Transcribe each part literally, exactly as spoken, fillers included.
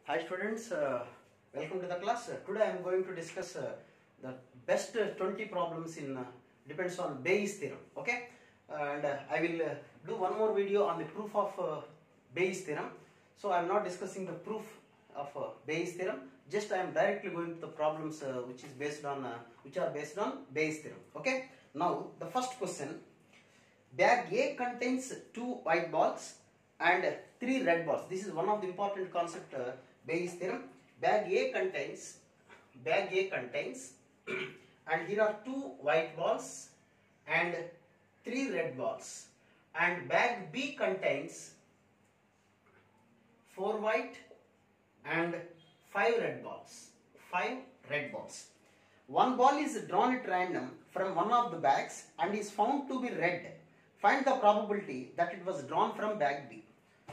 Hi students, uh, welcome to the class. Uh, today I am going to discuss uh, the best uh, twenty problems in uh, depends on Bayes theorem. Okay, and uh, I will uh, do one more video on the proof of uh, Bayes theorem. So I am not discussing the proof of uh, Bayes theorem. Just I am directly going to the problems uh, which is based on uh, which are based on Bayes theorem. Okay. Now the first question: bag A contains two white balls and three red balls. This is one of the important concept uh, Bayes theorem. Bag A contains bag A contains and here are two white balls and three red balls, and bag B contains four white and five red balls. Five red balls. One ball is drawn at random from one of the bags and is found to be red. Find the probability that it was drawn from bag B.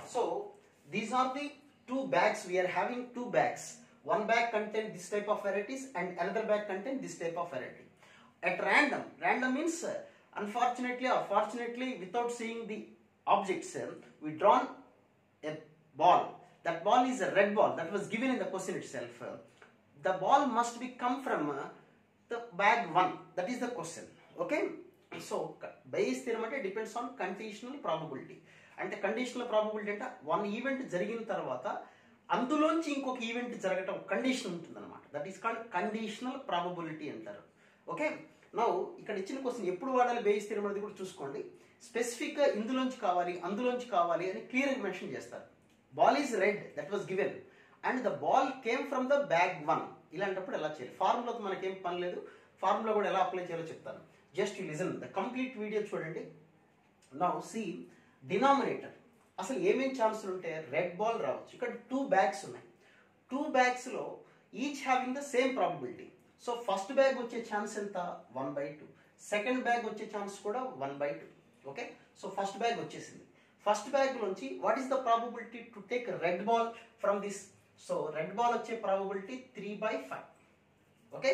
So these are the two bags. We are having two bags. One bag contains this type of varieties and another bag contains this type of variety. At random, random means uh, unfortunately or fortunately without seeing the objects, uh, we drawn a ball. That ball is a red ball that was given in the question itself. Uh, the ball must be come from uh, the bag one. That is the question. Okay. So Bayes theorem depends on conditional probability. And the conditional probability ante one event jarigina tarvata andulonchi inkoka event jaragatam condition untundannamata. That is called conditional probability antaru. Okay. Now ikkada ichina question eppudu vaadali Bayes theorem anadi kuda chuskondi. Specific ga indulonchi kavali andulonchi kavali ani clear ga mention chestaru. Ball is red, that was given, and the ball came from the bag one. ఇలాంటప్పుడు ఎలా చేయాలి? ఫార్ములాతో మనకేం పని లేదు. Formula కూడా ఎలా apply చేయాలో చెప్తాను. Just you listen the complete video చూడండి. Now see denominator. అసలు ఏమేం ఛాన్సులు ఉంటే రెడ్ బాల్ రావచ్చు. ఇక్కడ టూ బ్యాగ్స్ ఉన్నాయి. టూ బ్యాగ్స్ లో each having the same probability. So first bag వచ్చే ఛాన్స్ ఎంత? One by two. Second bag వచ్చే ఛాన్స్ కూడా one by two. Okay. So first bag వచ్చేసింది. ఫస్ట్ బ్యాగ్ నుంచి what is the probability to take red ball from this? So red ball వచ్చే probability three by five. Okay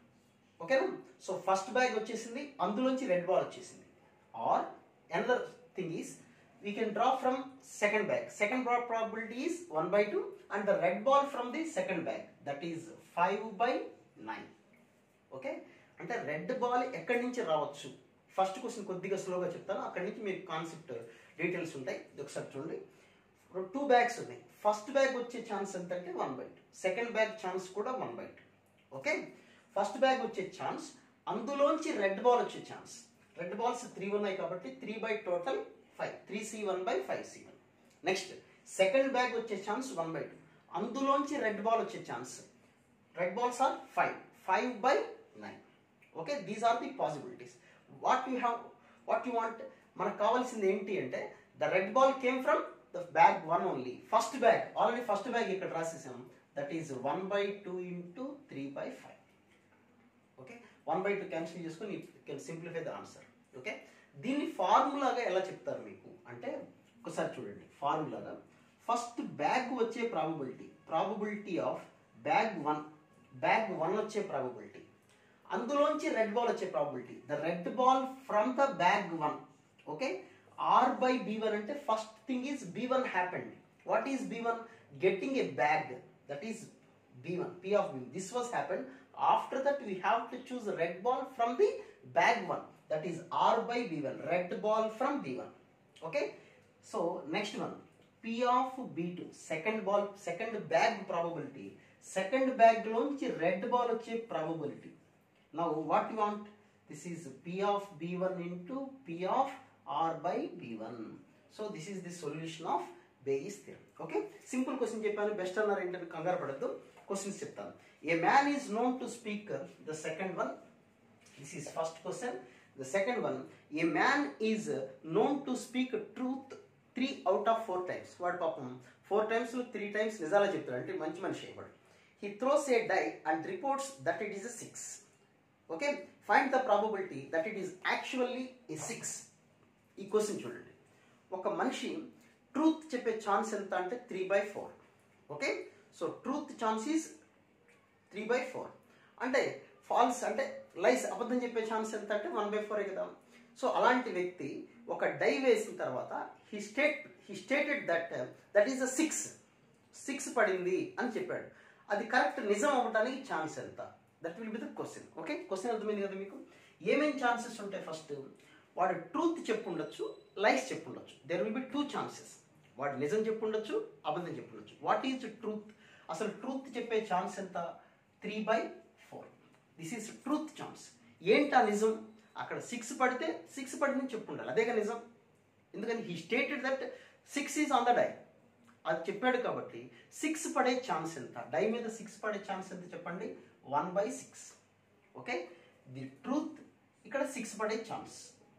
ఓకేనా? So first bag వచ్చేసింది, అందులోంచి red ball వచ్చేసింది. Or another thing is we can draw from second bag. Second probability is one by two and the red ball from the second bag that is five by nine. Okay, అంటే red ball ఎక్కడి నుంచి రావచ్చు? First question కొద్దిగా స్లోగా చెప్తాను, అక్కడి నుంచి మీకు కాన్సెప్ట్ డీటెయిల్స్ ఉంటాయి. ఒకసారి చూడండి. టూ బ్యాగ్స్ ఉన్నాయి. ఫస్ట్ బ్యాగ్ వచ్చే ఛాన్స్ ఎంత అంటే one by two. Second bag chance కూడా one by two. Okay, first bag వచ్చే ఛాన్స్, అందులోంచి రెడ్ బాల్ వచ్చే ఛాన్స్. రెడ్ బాల్స్ త్రీ ఉన్నాయి కాబట్టి three by total five. Three C one by five C one. Next second bag వచ్చే chance one by two. అందులోంచి red ball వచ్చే chance. Red balls are five. Five by nine. Okay, these are the possibilities. What you have what you want? మనకు కావాల్సింది ఏంటి అంటే the red ball came from the bag one only. First bag already first bag ఇక్కడ రాసేసాం. That is one by two into three by five. Okay, one by two cancel చేసుకొని you can simplify the answer. Okay, దీన్ని ఫార్ములాగా ఎలా చెప్తారు మీకు అంటే ఒకసారి చూడండి. ఫార్ములాగా ఫస్ట్ బ్యాగ్ వచ్చే probability probability of bag one bag one వచ్చే ప్రాబబిలిటీ, అందులోంచి రెడ్ బాల్ వచ్చే probability, the red ball from the bag one. Okay, or by B one అంటే first thing is B one happened. What is B one? Getting a bag, that is B one. P of B. This was happened. After that we have to choose red ball from the bag one, that is R by B one. Red ball from B one. Okay, so next one, P of B two. Second ball, second bag probability. Second bag lonchi red ball వచ్చే probability. Now what you want? This is P of B one into P of R by B one. So this is the solution of Bayes theorem. Okay, simple question చెప్పాను. Best అన్నారు ఏంటంటే కంగారు పడద్దు. Questions చెప్తాను. A man is known to speak. Uh, the second one, this is first question. The second one, a man is uh, known to speak truth three out of four times. What papam? Four times lo three times నిజాలా చెప్తాడు అంటే మంచి మనిషి అయిపోయాడు. He throws a die and reports that it is a six. Okay, find the probability that it is actually a six. ఈ question చూడండి. ఒక మనిషి truth చెప్పే ఛాన్స్ ఎంత అంటే three by four. Okay, so truth chance is three by four. అంటే false అంటే lies అబద్ధం చెప్పే ఛాన్స్ ఎంత అంటే వన్ బై ఫోరే కదా. సో అలాంటి వ్యక్తి ఒక డై వేసిన తర్వాత he state he stated that that is a six. Six పడింది అని చెప్పాడు. అది కరెక్ట్ నిజం అవ్వడానికి ఛాన్స్ ఎంత? That will be the question. Okay, question అర్థమైంది కదా మీకు? ఏమేమి ఛాన్సెస్ ఉంటాయి? ఫస్ట్ వాడు ట్రూత్ చెప్పుండొచ్చు, లైస్ చెప్పుండొచ్చు. There will be two chances. వాడు నిజం చెప్పుండొచ్చు, అబద్ధం చెప్పుండొచ్చు. What is truth? అసలు ట్రూత్ చెప్పే ఛాన్స్ ఎంత? Three by four. This is truth chance. ఏంటా నిజం? అక్కడ సిక్స్ పడితే సిక్స్ పడిందని చెప్పుండాలి, అదేగా నిజం. ఎందుకని he stated that six is on the die, అది చెప్పాడు కాబట్టి సిక్స్ పడే ఛాన్స్ ఎంత? డై మీద సిక్స్ పడే ఛాన్స్ ఎంత చెప్పండి? One by six. Okay, the truth ఇక్కడ సిక్స్ పడే ఛాన్స్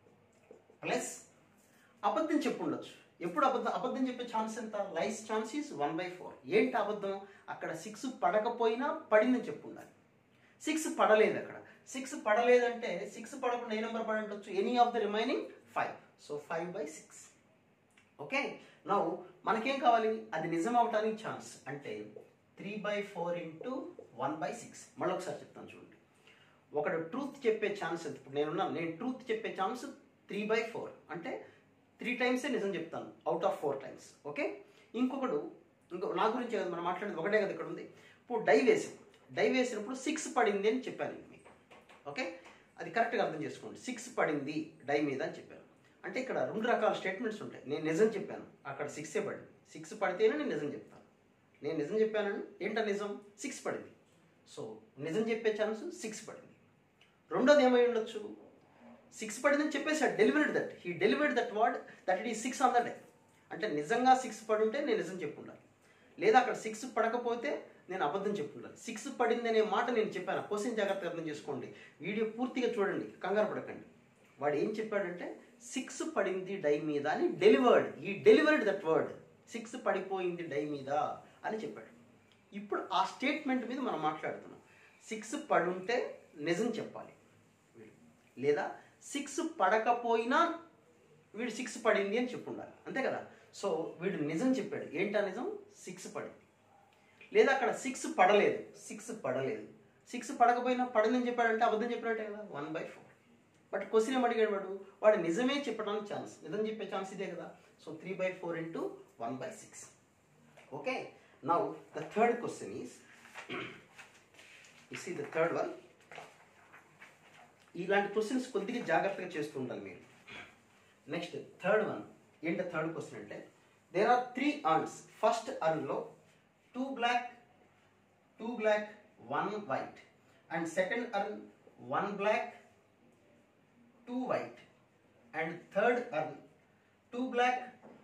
ప్లస్ అబద్ధం చెప్పుండొచ్చు. ఎప్పుడు అబద్ధం అబద్ధం చెప్పే ఛాన్స్ ఎంత? Lies chance is one by four. ఏంటి అబద్ధం? అక్కడ సిక్స్ పడకపోయినా పడిందని చెప్పుండాలి. సిక్స్ పడలేదు, అక్కడ సిక్స్ పడలేదంటే సిక్స్ పడకుండా ఏ నెంబర్ పడి ఉండొచ్చు? Any of the remaining five. So five by six. Okay, now మనకేం కావాలి? అది నిజం అవటానికి ఛాన్స్ అంటే three by four into one by six. మళ్ళీ ఒకసారి చెప్తాను చూడండి. ఒకడు ట్రూత్ చెప్పే ఛాన్స్ ఎంత? ఇప్పుడు నేనున్నాను, నేను ట్రూత్ చెప్పే ఛాన్స్ త్రీ బై ఫోర్ అంటే త్రీ టైమ్సే నిజం చెప్తాను out of four times. Okay, ఇంకొకడు ఇంకో నా గురించి కదా మనం మాట్లాడేది, ఒకటే కదా ఇక్కడ ఉంది. ఇప్పుడు డై వేసాం, డై వేసినప్పుడు సిక్స్ పడింది అని చెప్పాను నేను మీకు. ఓకే, అది కరెక్ట్గా అర్థం చేసుకోండి. సిక్స్ పడింది డై మీద అని చెప్పాను అంటే ఇక్కడ రెండు రకాల స్టేట్మెంట్స్ ఉంటాయి. నేను నిజం చెప్పాను, అక్కడ సిక్సే పడింది. సిక్స్ పడితేనే నేను నిజం చెప్తాను. నేను నిజం చెప్పానని ఏంటో నిజం? సిక్స్ పడింది. సో నిజం చెప్పే ఛాన్స్ సిక్స్ పడింది. రెండోది ఏమై ఉండొచ్చు? సిక్స్ పడిందని చెప్పేసాడు, delivered that, he delivered that word that it ఈ సిక్స్ ఆన్ ద డే. అంటే నిజంగా సిక్స్ పడి ఉంటే నేను నిజం చెప్పుండాలి, లేదా అక్కడ సిక్స్ పడకపోతే నేను అబద్ధం చెప్పుండాలి. సిక్స్ పడింది అనే మాట నేను చెప్పాను. క్వశ్చన్ జాగ్రత్తగా అర్థం చేసుకోండి, వీడియో పూర్తిగా చూడండి, కంగారు పడకండి. వాడు ఏం చెప్పాడంటే సిక్స్ పడింది డై మీద అని డెలివర్డ్, ఈ డెలివర్డ్ దట్ వర్డ్, సిక్స్ పడిపోయింది డై మీద అని చెప్పాడు. ఇప్పుడు ఆ స్టేట్మెంట్ మీద మనం మాట్లాడుతున్నాం. సిక్స్ పడుంటే నిజం చెప్పాలి వీడు, లేదా సిక్స్ పడకపోయినా వీడు సిక్స్ పడింది అని చెప్పుండాలి, అంతే కదా. సో వీడు నిజం చెప్పాడు. ఏంటా నిజం? సిక్స్ పడింది. లేదా అక్కడ సిక్స్ పడలేదు, సిక్స్ పడలేదు, సిక్స్ పడకపోయినా పడిందని చెప్పాడంటే అబద్ధం చెప్పినట్టే కదా, one by four. But question ఏం అడిగాడు వాడు? వాడు నిజమే చెప్పడానికి ఛాన్స్, నిజం చెప్పే ఛాన్స్ ఇదే కదా. So three by four into one by six. Okay, now the third question is, you see the third one. ఇలాంటి క్వశ్చన్స్ కొద్దిగా జాగ్రత్తగా చేస్తూ ఉండాలి మీరు. నెక్స్ట్ థర్డ్ వన్ ఏంటి? థర్డ్ క్వశ్చన్ అంటే there are three urns. First అర్న్లో two black two black one white, and second urn one black two white, and third urn two black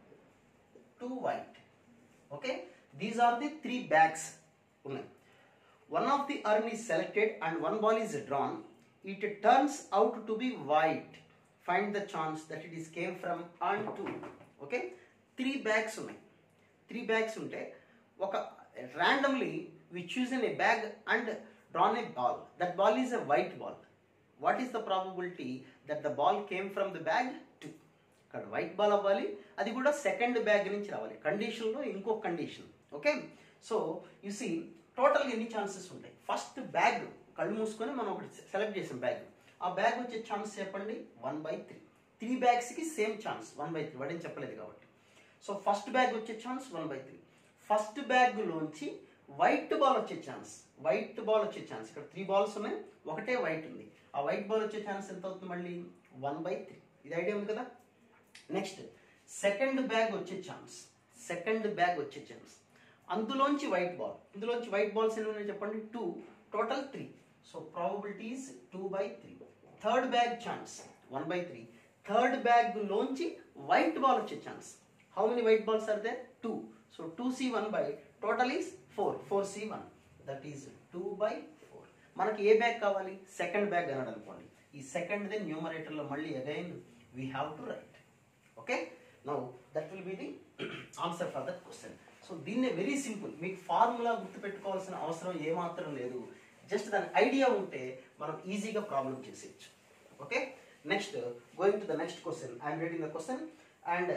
two white. Okay, these are the three bags ఉన్నాయి. One of the urn is selected and one ball is drawn. It turns out to be white. Find the chance that it is came from urn two. Okay, three bags ఉన్నాయి. Three bags ఉంటే ఒక randomly we choose in a bag and drawn a ball. That ball is a white ball. What is the probability that the ball came from the bag two? ఇక్కడ white ball అవ్వాలి, అది కూడా second bag నుంచి రావాలి. కండిషన్లో ఇంకో condition. Okay, so you see టోటల్గా ఎన్ని ఛాన్సెస్ ఉంటాయి? ఫస్ట్ బ్యాగ్ కళ్ళు మూసుకొని మనం ఒకటి సెలెక్ట్ చేసాం బ్యాగ్, ఆ బ్యాగ్ వచ్చే ఛాన్స్ చెప్పండి వన్ బై త్రీ. త్రీ బ్యాగ్స్కి same chance one by three, వాడేం చెప్పలేదు కాబట్టి. సో ఫస్ట్ బ్యాగ్ వచ్చే chance one by three. First బ్యాగ్లోంచి వైట్ బాల్ వచ్చే ఛాన్స్, వైట్ బాల్ వచ్చే ఛాన్స్, ఇక్కడ త్రీ బాల్స్ ఉన్నాయి, ఒకటే వైట్ ఉంది, ఆ వైట్ బాల్ వచ్చే ఛాన్స్ ఎంత అవుతుంది? మళ్ళీ వన్ బై త్రీ. ఇది ఐడియా ఉంది కదా. నెక్స్ట్ సెకండ్ బ్యాగ్ వచ్చే ఛాన్స్, సెకండ్ బ్యాగ్ వచ్చే ఛాన్స్, అందులోంచి వైట్ బాల్, ఇందులోంచి వైట్ బాల్స్ ఎన్ని ఉన్నాయి చెప్పండి? Two, total three. So probability is two by three. Third bag chance one by three. Third bag లోంచి వైట్ బాల్ వచ్చే chance, how many white balls are there? Two. So two C one by total is four, four C one, that is two by four. మనకి ఏ bag కావాలి? Second bag అన్నాడు అనుకోండి, ఈ second దే న్యూమరేటర్లో మళ్ళీ again we have to write. Okay, now that will be the answer for that question. So దీన్నే వెరీ సింపుల్, మీకు ఫార్ములా గుర్తుపెట్టుకోవాల్సిన అవసరం ఏమాత్రం లేదు. జస్ట్ దాని ఐడియా ఉంటే మనం ఈజీగా ప్రాబ్లం చేసేయచ్చు. ఓకే, next going to the next question. I'm reading the question and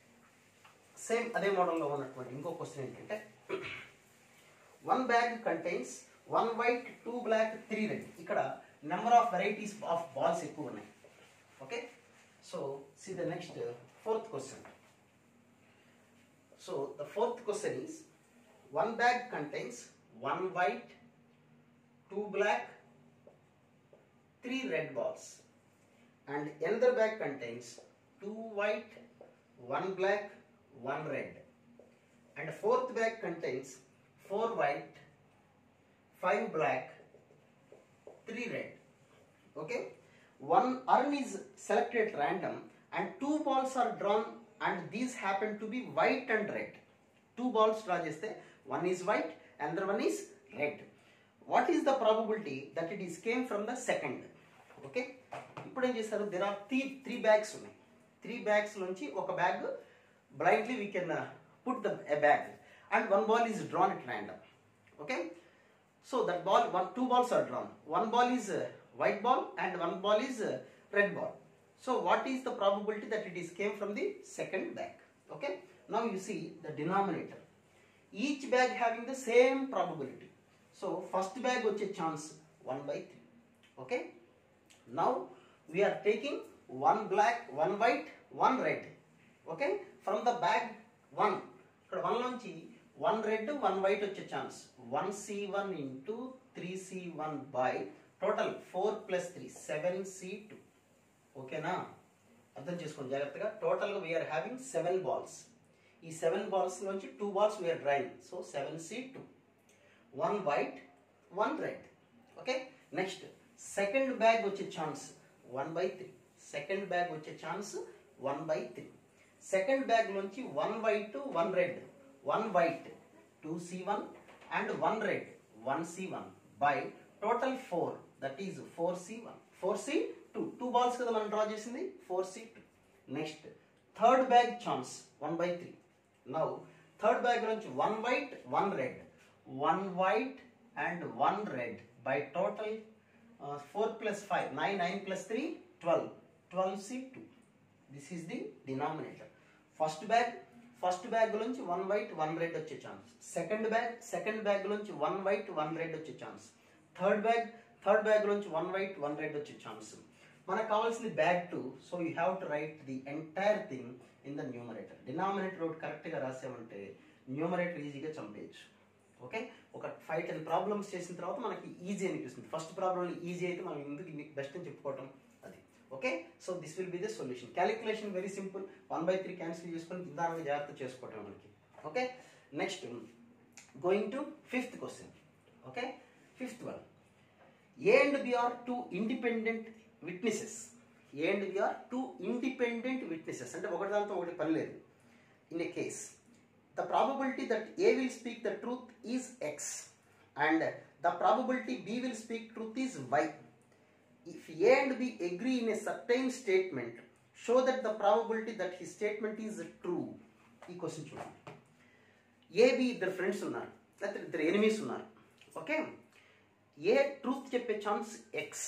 same అదే మోడల్లో ఉన్నటువంటి ఇంకో క్వశ్చన్ ఏంటంటే, one bag contains one white two black three red. ఇక్కడ number of varieties of balls ఎక్కువ ఉన్నాయి. Okay, so see the next fourth question. So the fourth question is, one bag contains one white, two black, three red balls, and another bag contains two white, one black, one red, and fourth bag contains four white, five black, three red. Okay, one urn is selected at random and two balls are drawn and these happen to be white and red. Two balls draw cheste, one is white, another one is red. What is the probability that it is came from the second? Okay, ఇప్పుడు ఏం చేస్తారు, there are three three bags ఉన్నాయి. Three bags నుంచి ఒక bag blindly we can uh, put the a bag and one ball is drawn at random. Okay, so that ball, one two balls are drawn. One ball is uh, white ball and one ball is uh, red ball. So what is the probability that it is came from the second bag? Okay, now you see the denominator. Each bag having the same probability. So first bag వచ్చే chance one by three. Okay, now we are taking one black, one white, one red. Okay, from the bag one, ఇక్కడ one నుంచి one red, one white వచ్చే chance one C one into three C one by total four plus three, seven C two. ఓకేనా, అర్థం చేసుకోండి జాగ్రత్తగా. టోటల్గా we're having seven balls. ఈ seven balls నుంచి two balls we're drawing. So seven C two, one white, one red. Okay, next second bag వచ్చే chance one by three. Second bag వచ్చే chance one by three. Second bag నుంచి one white, one red, one white, two C one and one red, one C one by total four, that is four C one, four C two. Two balls కదా మనం draw చేసింది, four C two. Next third bag chance one by three. Now third bag నుంచి one white, one red, one white and one red by total four plus five, nine, nine plus three, twelve, twelve C two. This is the denominator. First bag first bag నుంచి one white, one red వచ్చే chance. Second bag second bag నుంచి one white, one red వచ్చే chance. Third bag third bag నుంచి one white, one red వచ్చే chance. మనకు కావాల్సింది bag two. So you have to write the entire thing in the numerator. Denominator ఒకటి కరెక్ట్గా రాసామంటే numerator ఈజీగా చంపేయచ్చు. ఓకే, ఒక ఫైవ్ టెన్ ప్రాబ్లమ్స్ చేసిన తర్వాత మనకి ఈజీ అనిపిస్తుంది. ఫస్ట్ ప్రాబ్లం ఈజీ అయితే మనం ఎందుకు బెస్ట్ అని చెప్పుకోవటం అది. Okay, so this will be the solution. Calculation very simple. One by three cancel చేసుకొని నిదానంగా జాగ్రత్త చేసుకోవటం మనకి. Okay, next going to fifth question. Okay, fifth one. A and B are two independent witnesses. A and B are two independent witnesses. అంటే ఒకటి దాంతో ఒకటి పని లేదు. In a case, the probability that A will speak the truth is X and the probability B will speak truth is Y. If A and B agree in a certain statement, show that the probability that his statement is true. ఈ question చూడండి. A, B ఇద్దరు friends ఉన్నారు, లేకపోతే ఇద్దరు enemies ఉన్నారు. Okay, A truth చెప్పే chance X,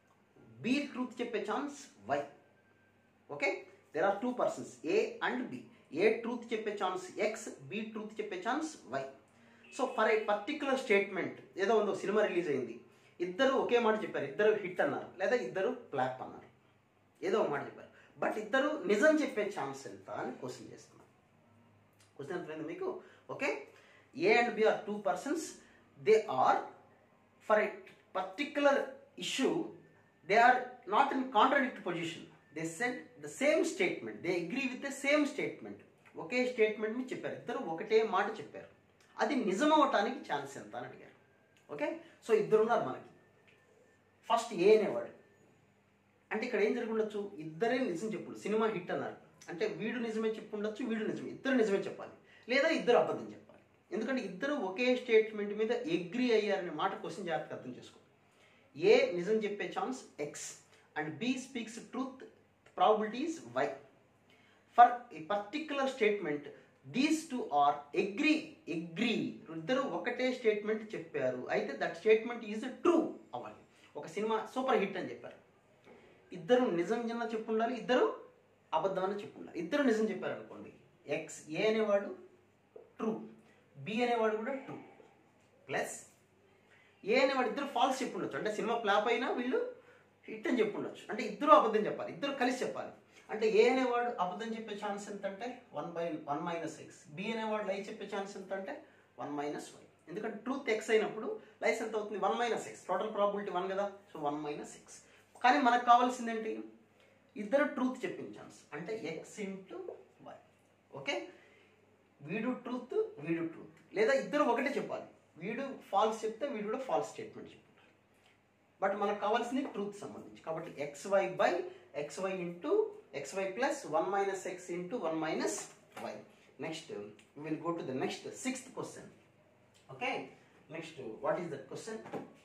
B truth చెప్పే chance Y. Okay, there are two persons A and B. A truth చెప్పే ఛాన్స్ ఎక్స్, బి ట్రూత్ చెప్పే chance Y. So for a particular statement, ఏదో ఉందో cinema release అయింది, ఇద్దరు ఒకే మాట చెప్పారు, ఇద్దరు హిట్ అన్నారు లేదా ఇద్దరు ఫ్లాప్ అన్నారు, ఏదో ఒక మాట చెప్పారు, బట్ ఇద్దరు నిజం చెప్పే ఛాన్స్ ఎంత అని క్వశ్చన్ చేస్తున్నాం. క్వశ్చన్ అర్థమైంది మీకు? Okay, A and B are two persons. They are for a particular issue, they are not in contradictory position. They said the same statement, they agree with the same statement. ఒకే statement ని చెప్పారు, ఇద్దరు ఒకటే మాట చెప్పారు, అది నిజం అవటానికి ఛాన్స్ ఎంత అని అడిగారు. ఓకే, సో ఇద్దరు ఉన్నారు మనకి. ఫస్ట్ ఏ అనేవాడు అంటే ఇక్కడ ఏం జరిగి ఉండొచ్చు, ఇద్దరే నిజం చెప్పుడు, సినిమా హిట్ అన్నారు అంటే వీడు నిజమే చెప్పుండొచ్చు, వీడు నిజమే, ఇద్దరు నిజమే చెప్పాలి, లేదా ఇద్దరు అబద్ధం చెప్పాలి. ఎందుకంటే ఇద్దరు ఒకే స్టేట్మెంట్ మీద అగ్రీ అయ్యారనే మాట క్వశ్చన్ జాగ్రత్తగా అర్థం చేసుకో. ఏ నిజం చెప్పే chance x and B speaks truth, probability is y. For a particular statement these two are agree agree ఇద్దరు ఒకటే స్టేట్మెంట్ చెప్పారు, అయితే దట్ స్టేట్మెంట్ ఈజ్ ట్రూ అవ్వాలి. ఒక సినిమా సూపర్ హిట్ అని చెప్పారు, ఇద్దరు నిజం జన చెప్పు ఉండాలి, ఇద్దరు అబద్ధం అని చెప్పు ఉండాలి. ఇద్దరు నిజం చెప్పారు అనుకోండి, ఎక్స్ ఏ అనేవాడు ట్రూ, బి అనేవాడు కూడా ట్రూ, ప్లస్ ఏ అనేవాడు ఇద్దరు ఫాల్స్ చెప్పుండొచ్చు, అంటే సినిమా ఫ్లాప్ అయినా వీళ్ళు హిట్ అని చెప్పుండొచ్చు, అంటే ఇద్దరు అబద్ధం చెప్పాలి, ఇద్దరు కలిసి చెప్పాలి. అంటే ఏ అనేవాడు అబద్ధం చెప్పే ఛాన్స్ ఎంత అంటే one by one minus x, B అనేవాడు లై చెప్పే ఛాన్స్ ఎంత అంటే వన్ మైనస్ వై. ఎందుకంటే ట్రూత్ ఎక్స్ అయినప్పుడు లైస్ ఎంత అవుతుంది, one minus x. Total probability one కదా, సో వన్ మైనస్ ఎక్స్. కానీ మనకు కావాల్సింది ఏంటి, ఇద్దరు ట్రూత్ చెప్పిన ఛాన్స్, అంటే ఎక్స్ ఇంటూ వై. ఓకే, వీడు ట్రూత్ వీడు ట్రూత్, లేదా ఇద్దరు ఒకటే చెప్పాలి. వీడు ఫాల్స్ చెప్తే వీడు కూడా ఫాల్స్ స్టేట్మెంట్ చెప్తారు. బట్ మనకు కావాల్సింది ట్రూత్ సంబంధించి, కాబట్టి x y by x y into x y plus one minus x into one minus y. Next we will go to the next sixth question. Okay, next what is the question?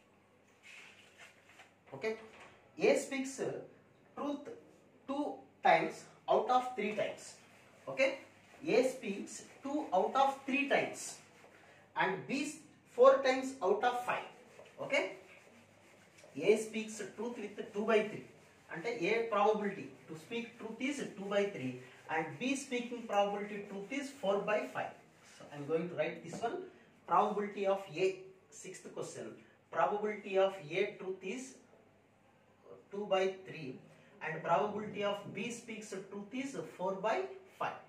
Okay, A speaks truth two times out of three times. Okay, A speaks two out of three times and B four times out of five. Okay, A speaks truth with two by three, అంటే A probability to speak truth is two by three and B speaking probability truth is four by five. So I am going to write this one. Probability of A, sixth question, probability of A truth is two by three and probability of B speaks truth is four by five.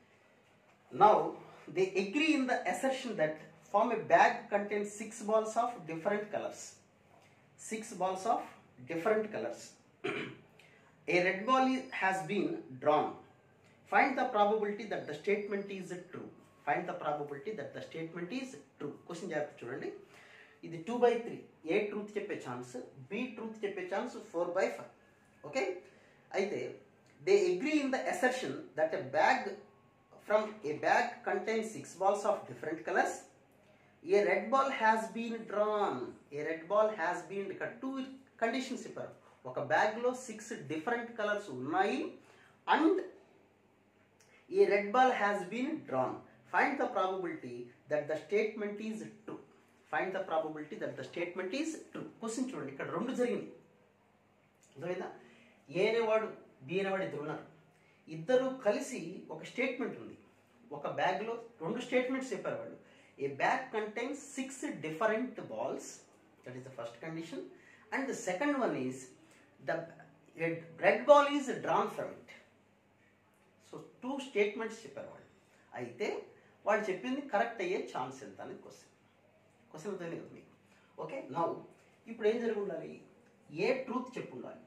Now they agree in the assertion that form a bag contains six balls of different colors. Six balls of different colors. A red ball is, has been drawn. Find the probability that the statement is true. Find the probability that the statement is true. Question జాగ్రత్త చూడండి. ఇది two by three, A truth చెప్పే chance, B truth చెప్పే chance four by five. Okay, అయితే they agree in the assertion that a bag from a bag contains six balls of different colours. A red ball has been drawn. A red ball has been, ఇక్కడ two conditions చెప్పారు. ఒక బ్యాగ్లో six different colours ఉన్నాయి and a red ball has been drawn. Find the probability that the statement is true. Find the probability that the statement is true. Question చూడండి, ఇక్కడ రెండు జరిగింది. అర్థమైందా? ఏ అనేవాడు బి అనేవాడు ఇద్దరు ఉన్నారు. ఇద్దరు కలిసి ఒక స్టేట్మెంట్ ఉంది. ఒక బ్యాగ్లో రెండు స్టేట్మెంట్స్ చెప్పారు వాళ్ళు. A bag contains six different balls, that is the first condition. And the second one is the red ball is drawn from it. So two statements చెప్పారు వాళ్ళు. అయితే వాళ్ళు చెప్పింది కరెక్ట్ అయ్యే ఛాన్స్ ఎంత అనేది క్వశ్చన్. క్వశ్చన్ అవుతుంది కదా మీకు. ఓకే, నౌ ఇప్పుడు ఏం జరిగి ఉండాలి, ఏ ట్రూత్ చెప్పు ఉండాలి,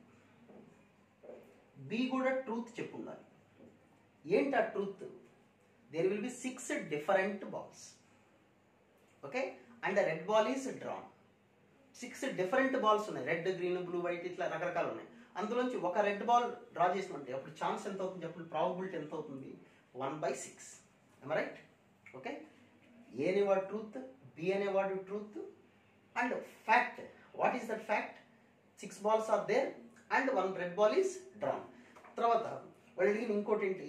బి కూడా ట్రూత్ చెప్పు ఉండాలి. ఏంటి ఆ truth? There will be six different balls. Okay, and the red ball is drawn. Six different balls ఉన్నాయి, రెడ్ గ్రీన్ బ్లూ వైట్ ఇట్లా రకరకాలు ఉన్నాయి. అందులోంచి ఒక రెడ్ బాల్ డ్రా చేసినట్టే అప్పుడు ఛాన్స్ ఎంత అవుతుంది, అప్పుడు ప్రాబబిలిటీ ఎంత అవుతుంది, one by six. Right? Okay, A అనేవాడు ట్రూత్, బి అనేవాడు truth and fact. What is that fact? Six balls are there and one red ball is drawn. తర్వాత వాళ్ళు అడిగిన ఇంకోటి ఏంటి,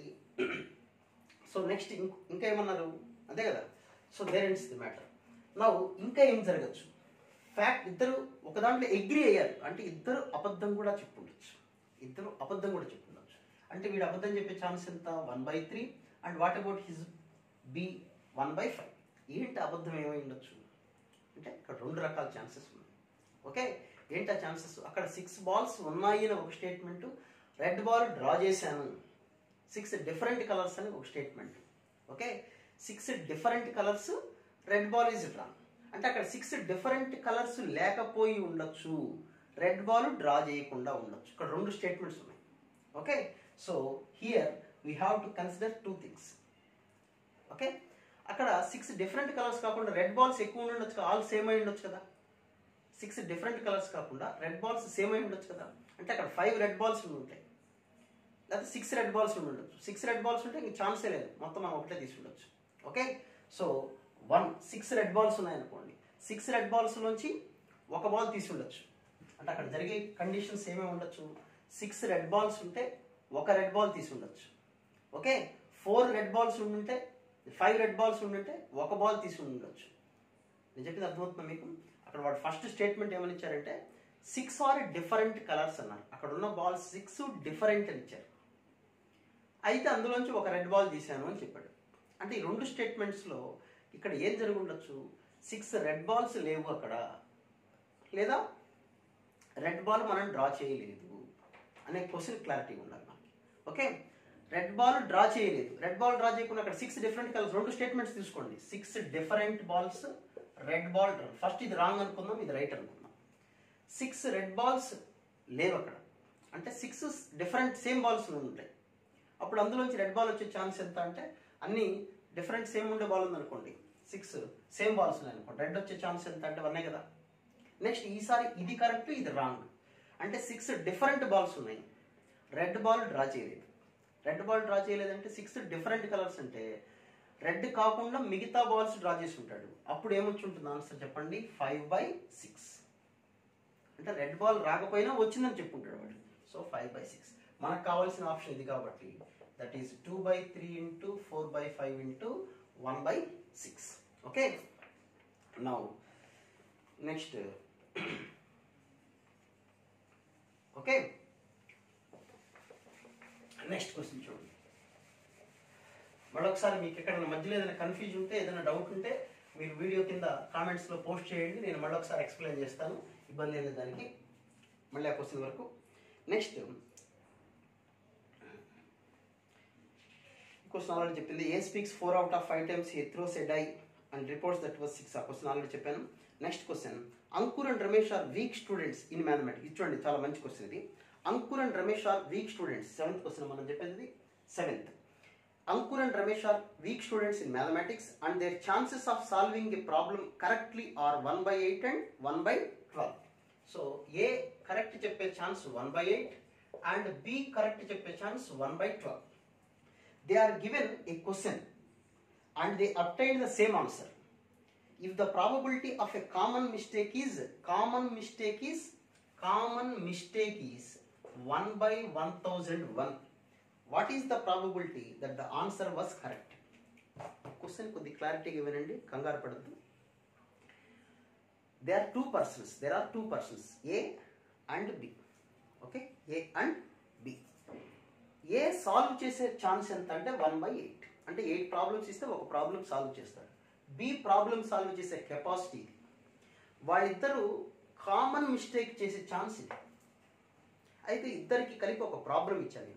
సో నెక్స్ట్ ఇంకా ఏమన్నారు, అంతే కదా. So there ends the matter. Now ఇంకా ఏం జరగచ్చు, ఫ్యాక్ట్ ఇద్దరు ఒక దాంట్లో అగ్రి అయ్యారు అంటే ఇద్దరు అబద్ధం కూడా చెప్పుండొచ్చు. ఇద్దరు అబద్ధం కూడా చెప్పుండొచ్చు అంటే వీడు అబద్ధం చెప్పే ఛాన్స్ ఎంత, one by three. And what about his B, one by five. ఏంటి అబద్ధం ఏమై ఉండొచ్చు అంటే ఇక్కడ రెండు రకాల ఛాన్సెస్ ఉన్నాయి. ఓకే, ఏంటి ఆ ఛాన్సెస్? అక్కడ సిక్స్ బాల్స్ ఉన్నాయి అని ఒక స్టేట్మెంట్, రెడ్ బాల్ డ్రా చేశాను, సిక్స్ డిఫరెంట్ కలర్స్ అని ఒక statement. Okay, six different colours, red ball is drawn. అంటే అక్కడ సిక్స్ డిఫరెంట్ కలర్స్ లేకపోయి ఉండొచ్చు, రెడ్ బాల్ డ్రా చేయకుండా ఉండొచ్చు. ఇక్కడ రెండు స్టేట్మెంట్స్ ఉన్నాయి. Okay, so here we have to consider two things. Okay, అక్కడ సిక్స్ డిఫరెంట్ కలర్స్ కాకుండా రెడ్ బాల్స్ ఎక్కువ ఉండొచ్చు, ఆల్ సేమ్ అయి ఉండొచ్చు కదా. సిక్స్ డిఫరెంట్ కలర్స్ కాకుండా రెడ్ బాల్స్ సేమ్ అయి ఉండొచ్చు కదా. అంటే అక్కడ ఫైవ్ రెడ్ బాల్స్ ఉండి ఉంటాయి, లేకపోతే సిక్స్ రెడ్ బాల్స్ ఉండి ఉండొచ్చు. సిక్స్ రెడ్ బాల్స్ ఉంటే ఇంక ఛాన్సే లేదు, మొత్తం మనం ఒకటే తీసి ఉండొచ్చు. Okay, so one six red balls ఉన్నాయనుకోండి, సిక్స్ రెడ్ బాల్స్ నుంచి ఒక బాల్ తీసి ఉండొచ్చు. అంటే అక్కడ జరిగే కండిషన్స్ ఏమేమి ఉండొచ్చు, సిక్స్ రెడ్ బాల్స్ ఉంటే ఒక రెడ్ బాల్ తీసి ఉండొచ్చు. ఓకే, ఫోర్ రెడ్ బాల్స్ ఉండుంటే, ఫైవ్ రెడ్ బాల్స్ ఉండుంటే ఒక బాల్ తీసి ఉండొచ్చు. నేను చెప్పింది అర్థమవుతుందా మీకు? అక్కడ వాడు ఫస్ట్ స్టేట్మెంట్ ఏమని ఇచ్చారంటే సిక్స్ ఆర్ డిఫరెంట్ కలర్స్ అన్నారు. అక్కడ ఉన్న బాల్స్ సిక్స్ డిఫరెంట్ అని ఇచ్చారు. అయితే అందులోంచి ఒక రెడ్ బాల్ తీశాను అని చెప్పాడు. అంటే ఈ రెండు స్టేట్మెంట్స్లో ఇక్కడ ఏం జరిగి ఉండొచ్చు, సిక్స్ రెడ్ బాల్స్ లేవు అక్కడ, లేదా రెడ్ బాల్ మనం డ్రా చేయలేదు అనే క్వశ్చన్ క్లారిటీ ఉండాలి మనకి. ఓకే, రెడ్ బాల్ డ్రా చేయలేదు. రెడ్ బాల్ డ్రా చేయకుండా అక్కడ సిక్స్ డిఫరెంట్ కలర్స్, రెండు స్టేట్మెంట్స్ తీసుకోండి. Six different balls, red ball draw. First ఇది రాంగ్ అనుకుందాం, ఇది రైట్ అనుకుందాం. సిక్స్ రెడ్ బాల్స్ లేవు అక్కడ, అంటే సిక్స్ డిఫరెంట్ సేమ్ బాల్స్ ఉంటాయి. అప్పుడు అందులోంచి రెడ్ బాల్ వచ్చే ఛాన్స్ ఎంత అంటే, అన్ని డిఫరెంట్ సేమ్ ఉండే బాల్ ఉందనుకోండి, సిక్స్ సేమ్ బాల్స్ ఉన్నాయి అనుకోండి, రెడ్ వచ్చే ఛాన్స్ ఎంత అంటే వన్నే కదా. నెక్స్ట్ ఈసారి ఇది కరెక్ట్, ఇది రాంగ్. అంటే సిక్స్ డిఫరెంట్ బాల్స్ ఉన్నాయి, రెడ్ బాల్ డ్రా చేయలేదు. రెడ్ బాల్ డ్రా చేయలేదంటే సిక్స్ డిఫరెంట్ కలర్స్ అంటే రెడ్ కాకుండా మిగతా బాల్స్ డ్రా చేసి ఉంటాడు. అప్పుడు ఏమొచ్చి ఉంటుంది ఆన్సర్ చెప్పండి? Five by six. అంటే రెడ్ బాల్ రాకపోయినా వచ్చిందని చెప్పుకుంటాడు వాడు. సో ఫైవ్ బై సిక్స్ మనకు కావాల్సిన ఆప్షన్ ఇది కాబట్టి that is two by three into four by five into one by six. Okay, now next. Okay, next question చూడండి. మళ్ళొకసారి మీకు ఎక్కడైనా మధ్యలో ఏదైనా కన్ఫ్యూజ్ ఉంటే, ఏదైనా డౌట్ ఉంటే మీరు వీడియో కింద కామెంట్స్లో పోస్ట్ చేయండి, నేను మళ్ళొకసారి ఎక్స్ప్లెయిన్ చేస్తాను. ఇబ్బంది లేదు దానికి. మళ్ళీ ఆ క్వశ్చన్ వరకు. నెక్స్ట్ క్వశ్చన్ ఆల్రెడీ చెప్పింది. A speaks four out of five times he throws a die and reports that was six. ఆ క్వశ్చన్ ఆల్రెడీ చెప్పాను. Next question. Ankur and Ramesh are weak students in mathematics. ఇది చూడండి, చాలా మంచి క్వశ్చన్ ఇది. Ankur and Ramesh are weak students. Seventh question మనం చెప్పేది seventh. Ankur and Ramesh are weak students in mathematics and their chances of solving a problem correctly are one by eight and one by twelve. So A correct cheppe chance one by eight and B correct cheppe chance one by twelve. They are given a question and they obtain the same answer. If the probability of a common mistake is common mistake is common mistake is one by one thousand one. What is the probability that the answer was correct? Question కొద్ది క్లారిటీగా ఇవ్వనండి, కంగారు పడద్దు. There are two persons. There are two persons, A and B. Okay, A and B. A solve చేసే chance ఎంత అంటే one by eight. అంటే eight problems ఇస్తే ఒక ప్రాబ్లం సాల్వ్ చేస్తాడు. B ప్రాబ్లం సాల్వ్ చేసే కెపాసిటీ ఇది. వాళ్ళిద్దరూ కామన్ మిస్టేక్ చేసే ఛాన్స్ ఇది. అయితే ఇద్దరికి కలిపి ఒక ప్రాబ్లం ఇచ్చాను.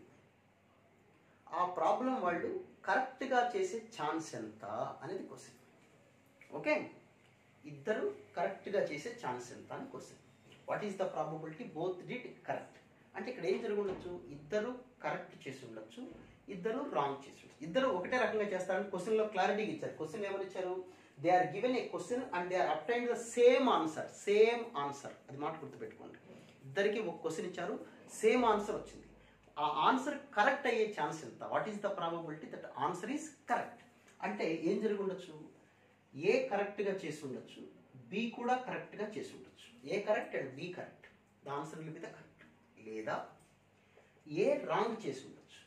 ఆ ప్రాబ్లం వాళ్ళు కరెక్ట్గా చేసే ఛాన్స్ ఎంత అనేది క్వశ్చన్. ఓకే, ఇద్దరు కరెక్ట్గా చేసే ఛాన్స్ ఎంత అని question. What is the probability both did correct అంటే ఇక్కడ ఏం జరిగి ఉండొచ్చు? ఇద్దరు కరెక్ట్ చేసి ఉండొచ్చు, ఇద్దరు రాంగ్ చేసి ఉండొచ్చు. ఇద్దరు ఒకటే రకంగా చేస్తారని క్వశ్చన్లో క్లారిటీగా ఇచ్చారు. క్వశ్చన్ ఏమని ఇచ్చారు? They are given a question and they are obtain the same answer. Same answer, అది మాట గుర్తుపెట్టుకోండి. ఇద్దరికి ఒక క్వశ్చన్ ఇచ్చారు, సేమ్ ఆన్సర్ వచ్చింది. ఆ ఆన్సర్ కరెక్ట్ అయ్యే ఛాన్స్ ఎంత? What is the probability that answer is correct అంటే ఏం జరిగి ఉండొచ్చు? ఏ కరెక్ట్గా చేసి ఉండొచ్చు, బి కూడా కరెక్ట్గా చేసి ఉండొచ్చు. A correct and B correct, the answer will be the correct. లేదా ఏ రాంగ్ చేసి ఉండొచ్చు,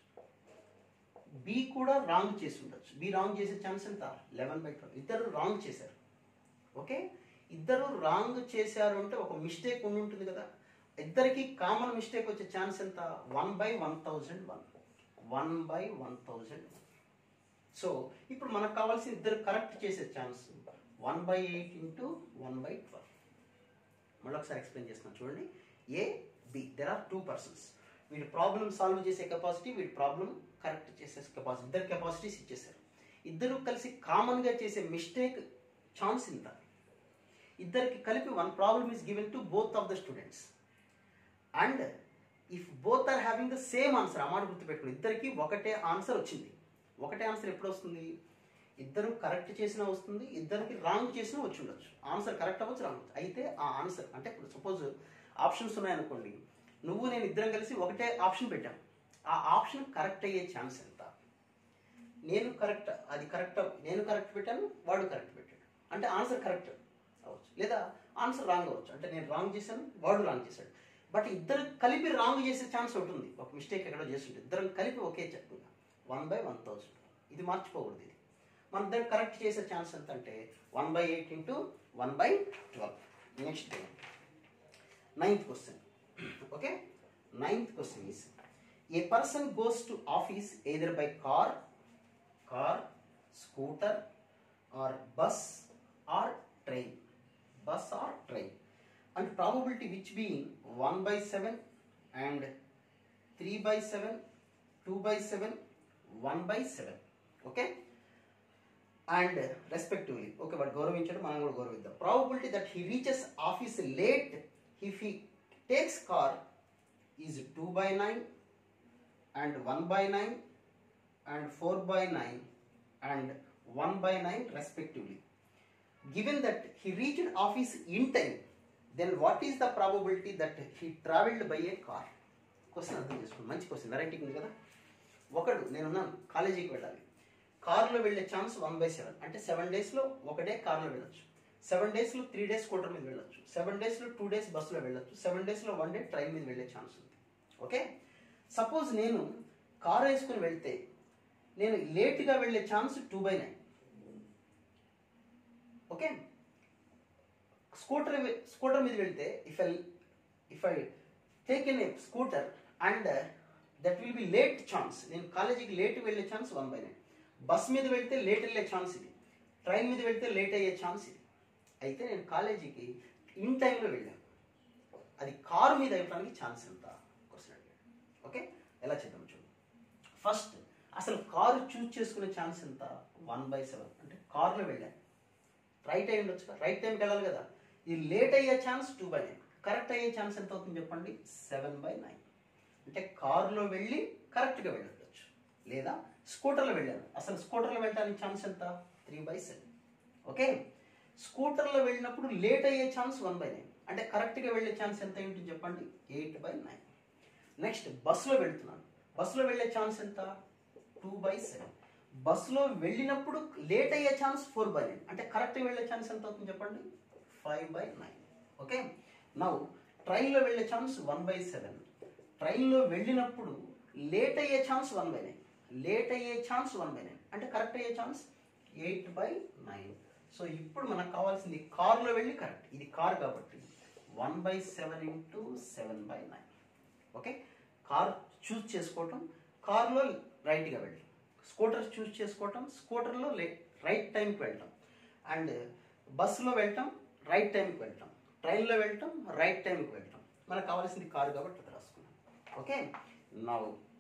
బి కూడా రాంగ్ చేసి ఉండొచ్చు. బి రాంగ్ చేసే ఛాన్స్ ఎంత? Eleven by twelve. ఇద్దరు రాంగ్ చేశారు. ఓకే, ఇద్దరు రాంగ్ చేశారు అంటే ఒక మిస్టేక్ ఉండి ఉంటుంది కదా. ఇద్దరికి కామన్ మిస్టేక్ వచ్చే ఛాన్స్ ఎంత? One by one thousand one. One by one thousand. So ఇప్పుడు మనకు కావాల్సిన ఇద్దరు కరెక్ట్ చేసే chance one by eight into one by twelve. మళ్ళీ ఒకసారి ఎక్స్ప్లెయిన్ చేస్తున్నాను చూడండి. A B, there are two persons. వీడి ప్రాబ్లం సాల్వ్ చేసే కెపాసిటీ, వీడి ప్రాబ్లం కరెక్ట్ చేసే కెపాసిటీ, ఇద్దరు కెపాసిటీస్ ఇచ్చేసారు. ఇద్దరు కలిసి కామన్గా చేసే మిస్టేక్ ఛాన్స్ ఇంత. ఇద్దరికి కలిపి one problem is given to both of the students. And if both are having the same answer, ఆ మాట గుర్తుపెట్టుకుని, ఇద్దరికి ఒకటే ఆన్సర్ వచ్చింది. ఒకటే ఆన్సర్ ఎప్పుడు వస్తుంది? ఇద్దరు కరెక్ట్ చేసినా వస్తుంది, ఇద్దరికి రాంగ్ చేసినా వచ్చి ఉండొచ్చు. ఆన్సర్ కరెక్ట్ అవ్వచ్చు, రాంగ్ అవ్వచ్చు. అయితే ఆ ఆన్సర్ అంటే ఇప్పుడు సపోజ్ ఆప్షన్స్ ఉన్నాయనుకోండి, నువ్వు నేను ఇద్దరం కలిసి ఒకటే ఆప్షన్ పెట్టాం. ఆ ఆప్షన్ కరెక్ట్ అయ్యే ఛాన్స్ ఎంత? నేను కరెక్ట్, అది కరెక్ట్, నేను కరెక్ట్ పెట్టాను, వాడు కరెక్ట్ పెట్టాడు అంటే ఆన్సర్ కరెక్ట్ అవ్వచ్చు. లేదా ఆన్సర్ రాంగ్ అవ్వచ్చు, అంటే నేను రాంగ్ చేశాను, వాడు రాంగ్ చేశాడు. బట్ ఇద్దరు కలిపి రాంగ్ చేసే ఛాన్స్ ఒకటి ఉంది. ఒక మిస్టేక్ ఎక్కడో చేస్తుంటే ఇద్దరం కలిపి ఒకే చెప్పంగా వన్ బై వన్ థౌసండ్. ఇది మార్చిపోకూడదు. ఇది మన ఇద్దరు కరెక్ట్ చేసే ఛాన్స్ ఎంత అంటే one by eight into one by twelve. Next ninth question. Okay, ninth question is a person goes to office either by car car scooter or bus or train. Bus or train. And probability which being one by seven and three by seven, two by seven one by seven. Okay, and respectively. Okay, వాడు గౌరవించాడు, మనం కూడా గౌరవిద్దాం. Probability that he reaches office late if he takes car is two by nine and one by nine and four by nine and one by nine respectively. Given that he reached office in time, then what is the probability that he travelled by a car? Question అర్థం చేసుకోండి, మంచి question, వెరైటీగా ఉంది కదా. ఒకడు నేనున్నాను, కాలేజీకి వెళ్ళాలి, కార్లో వెళ్ళే ఛాన్స్ వన్ బై సెవెన్, అంటే సెవెన్ డేస్లో ఒకటే కార్లో వెళ్ళొచ్చు, సెవెన్ డేస్లో త్రీ డేస్ స్కూటర్ మీద వెళ్ళొచ్చు, సెవెన్ డేస్లో టూ డేస్ బస్సులో వెళ్ళొచ్చు, సెవెన్ డేస్లో వన్ డే ట్రైన్ మీద వెళ్ళే ఛాన్స్ ఉంది. ఓకే, సపోజ్ నేను కారు వేసుకుని వెళ్తే నేను లేట్గా వెళ్ళే chance two by nine. Okay, scooter scooter మీద వెళ్తే if I if I take an a scooter and that will be late chance, నేను కాలేజీకి లేట్ వెళ్ళే chance one by nine. Bus మీద వెళ్తే లేట్ వెళ్ళే ఛాన్స్ ఇది, ట్రైన్ మీద వెళ్తే లేట్ అయ్యే ఛాన్స్ ఇది. అయితే నేను కాలేజీకి ఇన్ టైంలో వెళ్ళాను, అది కారు మీద వెళ్ళడానికి ఛాన్స్ ఎంత క్వశ్చన్ అడిగాడు. ఓకే, ఎలా చేద్దాం చూడండి. ఫస్ట్ అసలు కారు చూస్ చేసుకునే ఛాన్స్ ఎంత? వన్ బై సెవెన్, అంటే కారులో వెళ్ళాను, రైట్ అయ్యి ఉండొచ్చు కదా, రైట్ టైంకి వెళ్ళాలి కదా. ఈ లేట్ అయ్యే chance two by nine, correct అయ్యే ఛాన్స్ ఎంత అవుతుంది చెప్పండి? Seven by nine. అంటే కారులో వెళ్ళి కరెక్ట్గా వెళ్ళొచ్చు, లేదా స్కూటర్లో వెళ్ళాను, అసలు స్కూటర్లో వెళ్ళడానికి ఛాన్స్ ఎంత? Three by seven. ఓకే, స్కూటర్లో వెళ్ళినప్పుడు లేట్ అయ్యే ఛాన్స్ వన్ బై నైన్, అంటే కరెక్ట్గా వెళ్ళే ఛాన్స్ ఎంత ఏంటి చెప్పండి? Eight by nine. నెక్స్ట్ బస్సులో వెళ్తున్నాను, బస్సులో వెళ్ళే ఛాన్స్ ఎంత? Two by seven. బస్సులో వెళ్ళినప్పుడు లేట్ అయ్యే ఛాన్స్ ఫోర్ బై నైన్, అంటే కరెక్ట్గా వెళ్ళే ఛాన్స్ ఎంత అవుతుంది చెప్పండి? Five by nine. Okay, now ట్రైన్లో వెళ్ళే ఛాన్స్ వన్ బై సెవెన్, ట్రైన్లో వెళ్ళినప్పుడు లేట్ అయ్యే chance one by nine, late అయ్యే ఛాన్స్ వన్ బై నైన్, అంటే కరెక్ట్ అయ్యే chance eight by nine. So ఇప్పుడు మనకు కావాల్సింది కార్లో వెళ్ళి కరెక్ట్, ఇది కార్ కాబట్టి one by seven into seven by nine. Okay, car choose చేసుకోవటం, కార్లో రైట్గా వెళ్ళటం, స్కూటర్ చూస్ చేసుకోవటం, స్కూటర్లో రైట్ టైంకి వెళ్ళటం, అండ్ బస్సులో వెళ్ళటం రైట్ టైంకి వెళ్ళటం, ట్రైన్లో వెళ్ళటం రైట్ టైంకి వెళ్ళటం. మనకు కావాల్సింది కారు కాబట్టి అది రాసుకున్నాం. Okay, now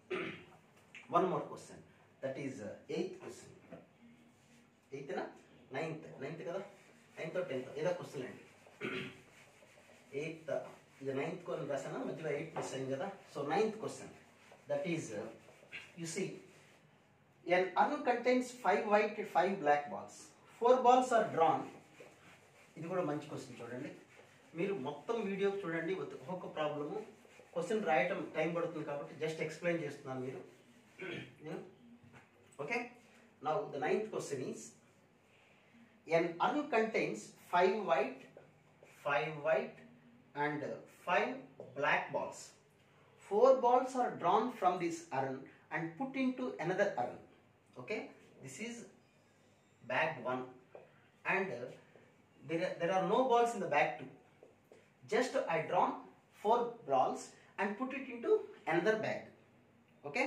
one more question, that is eighth question. ఎయిత్నా నైన్త్ నైన్త్ కదా, నైన్త్ టెన్త్ ఏదో క్వశ్చన్ అండి. ఎయిత్ ఇది నైన్త్ కొన్ని రాసాను, మధ్యలో ఎయిత్ మిస్ అయింది కదా. So ninth question, that is you see an urn contains five white five black balls, four balls are drawn. ఇది కూడా మంచి క్వశ్చన్ చూడండి, మీరు మొత్తం వీడియో చూడండి, ఒక్కొక్క ప్రాబ్లము క్వశ్చన్ రాయటం టైం పడుతుంది కాబట్టి జస్ట్ ఎక్స్ప్లెయిన్ చేస్తున్నాను మీరు. Okay, now the ninth question is an urn contains five white five white and five black balls. Four balls are drawn from this urn and put into another urn. Okay, this is bag one, and uh, there, are, there are no balls in the bag two. Just I drawn four balls and put it into another bag. Okay,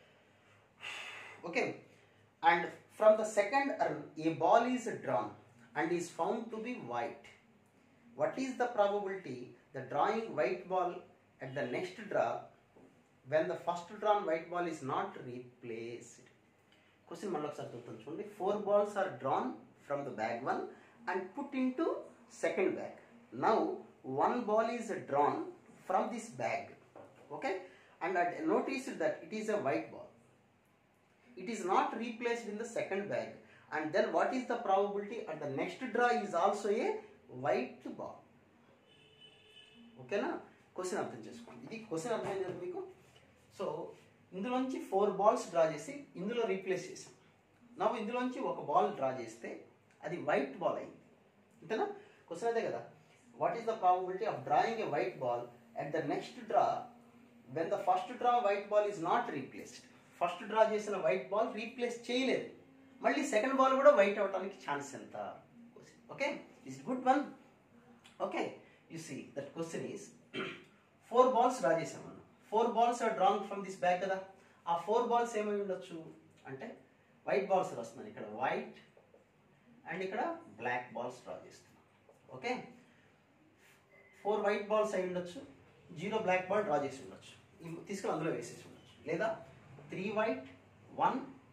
okay, and from the second urn a ball is drawn and is found to be white. What is the probability the drawing white ball at the next draw when the first drawn white ball is not replaced? Question మళ్ళీ ఒకసారి చూద్దాం చూడండి. Four balls are drawn from the bag one and put into second bag. Now one ball is drawn from this bag. Okay, and I noticed that it is a white ball. It is not replaced in the second bag, and then what is the probability at the next draw is also a white ball? ఓకేనా, question అర్థం చేసుకోండి. ఇది question అర్థమైంది మీకు. So ఇందులోంచి four balls draw చేసి ఇందులో replace చేసాం. నా ఇందులోంచి ఒక బాల్ డ్రా చేస్తే అది వైట్ బాల్ అయింది, అంతేనా? క్వశ్చన్ అదే కదా. What is the probability of drawing a white ball at the next draw when the first draw white ball is not replaced? First draw చేసిన వైట్ బాల్ రీప్లేస్ చేయలేదు, మళ్ళీ second ball కూడా white అవడానికి chance ఎంత? Okay, is good one. Okay, you see that question is four balls draw చేసాం మనం. Four balls are drawn from this bag కదా. ఆ ఫోర్ బాల్స్ ఏమై ఉండొచ్చు అంటే వైట్ బాల్స్ వస్తున్నాయి. ఇక్కడ వైట్ అండ్ ఇక్కడ బ్లాక్ బాల్స్ డ్రా చేస్తున్నాం. ఓకే, ఫోర్ వైట్ బాల్స్ అయి ఉండొచ్చు, జీరో బ్లాక్ బాల్ డ్రా చేసి ఉండొచ్చు, తీసుకుని అందులో వేసేసి ఉండొచ్చు, లేదా three white one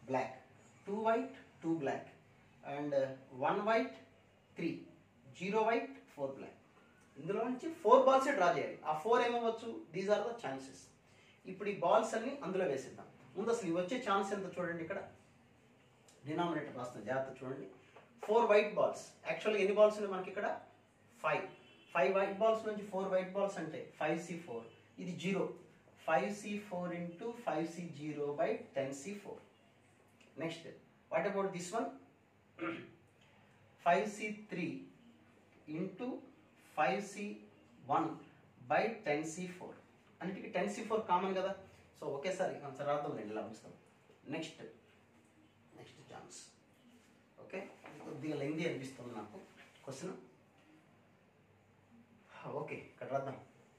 black, two white, two black, and uh, one white, three, zero white, four black. ఇందులో నుంచి ఫోర్ బాల్స్ డ్రా చేయాలి. ఆ ఫోర్ ఏమవ్వచ్చు, దీస్ ఆర్ ద ఛాన్సెస్. ఇప్పుడు ఈ బాల్స్ అన్ని అందులో వేసిద్దాం. ముందు అసలు ఇవి వచ్చే ఛాన్స్ ఎంత చూడండి, ఇక్కడ డినామినేటర్ రాస్తాం, జాగ్రత్త చూడండి. ఫోర్ వైట్ బాల్స్, యాక్చువల్గా ఎన్ని బాల్స్ ఉన్నాయి మనకి ఇక్కడ, ఫైవ్. ఫైవ్ వైట్ బాల్స్ నుంచి ఫోర్ వైట్ బాల్స్ అంటే ఫైవ్ సి ఫోర్, ఇది zero. Five C four into five C zero by ten C four. Next what about this one, five C three into five C one by ten C four. అన్నిటికీ ten C four common కదా, so ఒకేసారి answer రాద్దాం, రెండు ఇలా ఉంచుతాం. Next next chance. Okay, కొద్దిగా lengthy అనిపిస్తుంది నాకు క్వశ్చన్. ఓకే, ఇక్కడ రాద్దాం.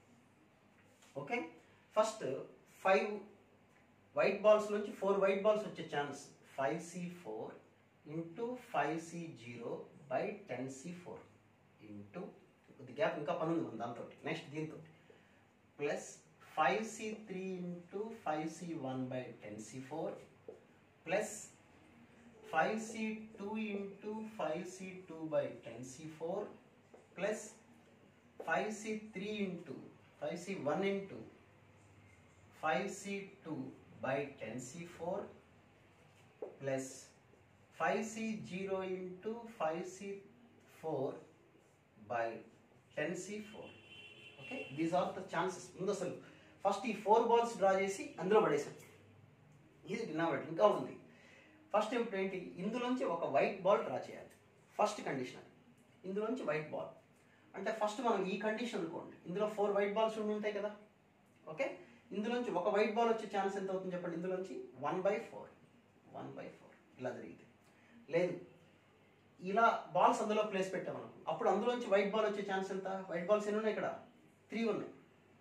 Okay, first five white balls నుంచి ఫోర్ వైట్ బాల్స్ వచ్చే chance, five C four into five C zero by ten C four into, కొద్ది గ్యాప్ ఇంకా పని ఉంది దాంతో. నెక్స్ట్ దీంతో plus five C three into five C one by ten C four plus five C two into five C two by ten C four plus five C three into five C one into five C two by ten C four plus five C zero into five C four by ten C four. Okay, these are the chances. ముందు అసలు first ఈ four balls draw చేసి అందులో పడేసాం. ఇది denominator. ఇంకా ఉంది. First ఇప్పుడు ఏంటి, ఇందులోంచి ఒక వైట్ బాల్ డ్రా చేయాలి. ఫస్ట్ కండిషన్ అది, ఇందులోంచి వైట్ బాల్. అంటే ఫస్ట్ మనం ఈ కండిషన్ అనుకోండి, ఇందులో ఫోర్ వైట్ బాల్స్ ఉండి ఉంటాయి కదా. ఓకే, ఇందులోంచి ఒక వైట్ బాల్ వచ్చే ఛాన్స్ ఎంత అవుతుంది చెప్పండి, ఇందులోంచి one by four one by four ఇలా జరిగింది. లేదు, ఇలా బాల్స్ అందులో ప్లేస్ పెట్టామనుకో, అప్పుడు అందులోంచి వైట్ బాల్ వచ్చే ఛాన్స్ ఎంత, వైట్ బాల్స్ ఎన్ని ఉన్నాయి ఇక్కడ, త్రీ ఉన్నాయి.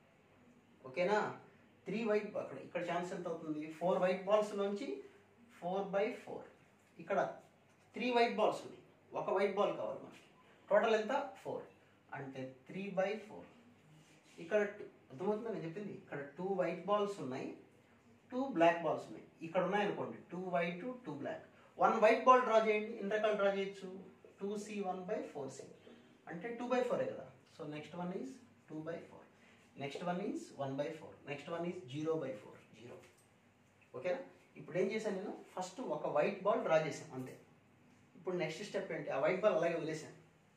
ఓకేనా, త్రీ వైట్, అక్కడ ఇక్కడ ఛాన్స్ ఎంత అవుతుంది, ఫోర్ వైట్ బాల్స్ నుంచి ఫోర్ బై ఫోర్. ఇక్కడ త్రీ వైట్ బాల్స్ ఉన్నాయి, ఒక వైట్ బాల్ కావాలి మనకి, టోటల్ ఎంత ఫోర్, అంటే త్రీ బై ఫోర్. ఇక్కడ అర్థమవుతుందా నేను చెప్పింది, ఇక్కడ టూ వైట్ బాల్స్ ఉన్నాయి, టూ బ్లాక్ బాల్స్ ఉన్నాయి. ఇక్కడ ఉన్నాయి అనుకోండి, two white two black. One white ball draw చేయండి, ఎన్ని రకాలు డ్రా చేయొచ్చు, two C one by four C, అంటే టూ బై ఫోరే కదా. So next one is two by four, next one is one by four, next one is zero by four, zero. ఓకేనా, ఇప్పుడు ఏం చేశాను నేను, ఫస్ట్ ఒక వైట్ బాల్ డ్రా చేశాను అంతే. ఇప్పుడు నెక్స్ట్ స్టెప్ ఏంటి, ఆ వైట్ బాల్ అలాగే వదిలేసాను.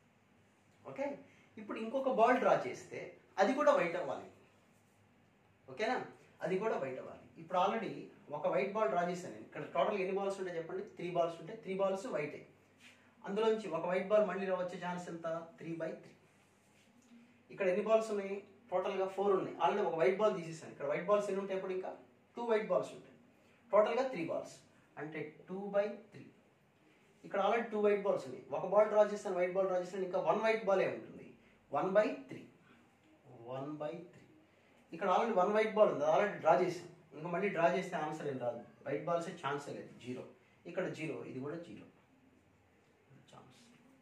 ఓకే, ఇప్పుడు ఇంకొక బాల్ డ్రా చేస్తే అది కూడా వైట్ అవ్వాలి. ఓకేనా, అది కూడా వైట్ అవ్వాలి. ఇప్పుడు ఆల్రెడీ ఒక వైట్ బాల్ డ్రా చేశాను నేను. ఇక్కడ టోటల్ ఎన్ని బాల్స్ ఉంటాయి చెప్పండి, త్రీ బాల్స్ ఉంటాయి. త్రీ బాల్స్ వైటే, అందులోంచి ఒక వైట్ బాల్ మళ్ళీ వచ్చే ఛాన్స్ ఎంత, త్రీ బై త్రీ. ఇక్కడ ఎన్ని బాల్స్ ఉన్నాయి, టోటల్గా ఫోర్ ఉన్నాయి. ఆల్రెడీ ఒక వైట్ బాల్ తీసేసాను. ఇక్కడ వైట్ బాల్స్ ఎన్ని ఉంటాయి, ఇప్పుడు ఇంకా టూ వైట్ బాల్స్ ఉంటాయి. టోటల్గా త్రీ బాల్స్ అంటే టూ బై త్రీ. ఇక్కడ ఆల్రెడీ టూ వైట్ బాల్స్ ఉన్నాయి, ఒక బాల్ డ్రా చేస్తాను, వైట్ బాల్ డ్రా చేస్తాను, ఇంకా వన్ వైట్ బాల్ ఏ ఉంటుంది, one by three one by three. ఇక్కడ ఆల్రెడీ వన్ వైట్ బాల్ ఉంది, ఆల్రెడీ డ్రా చేసాం, ఇంకా మళ్ళీ డ్రా చేస్తే ఆన్సర్ ఏం రాదు, వైట్ బాల్స్ ఛాన్సే లేదు, జీరో. ఇక్కడ జీరో, ఇది కూడా జీరో ఛాన్స్.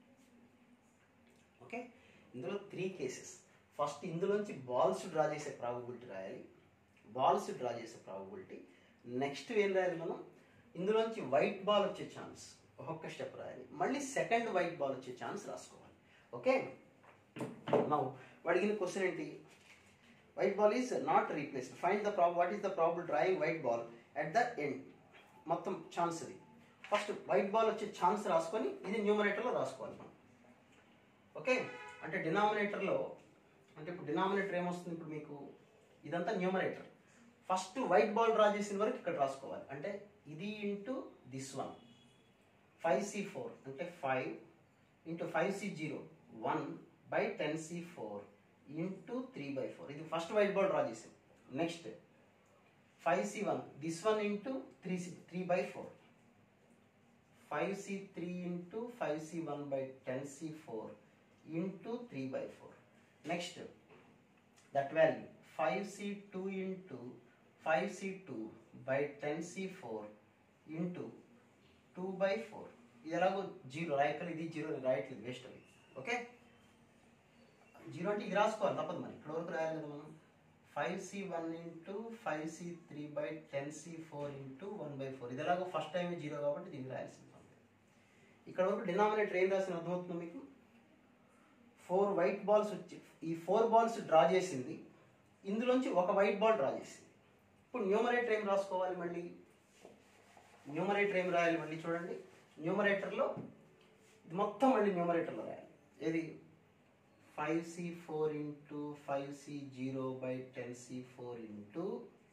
ఓకే, ఇందులో త్రీ కేసెస్. ఫస్ట్ ఇందులోంచి బాల్స్ డ్రా చేసే ప్రాబబిలిటీ రాయాలి, బాల్స్ డ్రా చేసే ప్రాబబిలిటీ. నెక్స్ట్ ఏం రాయాలి మనం, ఇందులోంచి వైట్ బాల్ వచ్చే ఛాన్స్ ఒక్కొక్క స్టెప్ రాయాలి, మళ్ళీ సెకండ్ వైట్ బాల్ వచ్చే ఛాన్స్ రాసుకోవాలి. ఓకే, నౌ అడిగిన క్వశ్చన్ ఏంటి, white ball is not replaced, find the prob what is the probable drawing white ball at the end. మొత్తం ఛాన్స్ ఇది. ఫస్ట్ వైట్ బాల్ వచ్చే ఛాన్స్ రాసుకొని ఇది న్యూమరేటర్లో రాసుకోవాలి మనం. ఓకే, అంటే డినామినేటర్లో, అంటే ఇప్పుడు డినామినేటర్ ఏమొస్తుంది, ఇప్పుడు మీకు ఇదంతా numerator. First white ball draw చేసిన వరకు ఇక్కడ రాసుకోవాలి, అంటే ఇది into this one, five C four అంటే five into five C zero one by ten C four into three by four. ఇది ఫస్ట్ వైట్ బాల్ డ్రా చేసాం. Next five C one, this one into three C three by four, five C three into five C one by ten C four into three by four. Next that value five C two into five C two by ten C four into two by four. ఇది ఎలాగో zero రాయక్కర్లేదు, ఇది zero రాయట్లేదు, waste అవి. Okay, zero అంటే ఇది రాసుకోవాలి తప్పదు, మరి ఇక్కడ వరకు రాయాలి కదా మనం. Five C one into five C three by ten C four into one by four. ఇది ఎలాగో ఫస్ట్ టైం జీరో కాబట్టి దీన్ని రాయాల్సింది. ఇక్కడ వరకు డినామినేటర్ ఏం రాసిన అర్థమవుతుంది మీకు? ఫోర్ వైట్ బాల్స్ వచ్చి ఈ ఫోర్ బాల్స్ డ్రా చేసింది, ఇందులోంచి ఒక వైట్ బాల్ డ్రా చేసింది. ఇప్పుడు న్యూమరేటర్ ఏం రాసుకోవాలి? మళ్ళీ న్యూమరేటర్ ఏం రాయాలి? మళ్ళీ చూడండి, న్యూమరేటర్లో ఇది మొత్తం మళ్ళీ న్యూమరేటర్లో రాయాలి. ఏది? Five C four into five C zero by ten C four into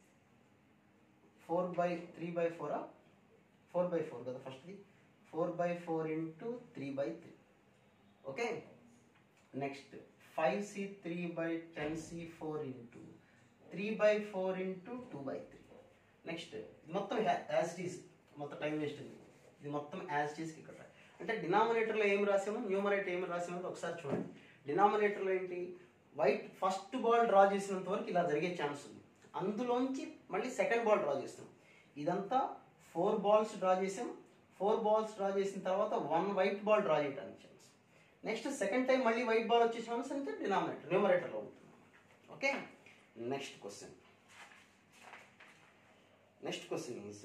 four by three by ఫోరా ఫోర్ బై ఫోర్ కదా ఫస్ట్ది, four by four into three by three. Okay, next five C three by ten C four into three by four into two by three. Next ఇది మొత్తం as it is, మొత్తం time waste ఉంది. ఇది మొత్తం as it ఈస్కి ఇక్కడ అంటే డినామినేటర్లో ఏం రాసామో numerator ఏం రాసామో ఒకసారి చూడండి. డినామినేటర్లో ఏంటి? వైట్ ఫస్ట్ బాల్ డ్రా చేసినంత వరకు ఇలా జరిగే ఛాన్స్ ఉంది, అందులోంచి మళ్ళీ సెకండ్ బాల్ డ్రా చేస్తాం. ఇదంతా ఫోర్ బాల్స్ డ్రా చేసాం, ఫోర్ బాల్స్ డ్రా చేసిన తర్వాత వన్ వైట్ బాల్ డ్రా చేయడానికి ఛాన్స్. నెక్స్ట్ సెకండ్ టైం మళ్ళీ వైట్ బాల్ వచ్చే ఛాన్స్ అంటే డినామినేటర్ న్యూమరేటర్లో ఉంటుంది. Okay, next question next question is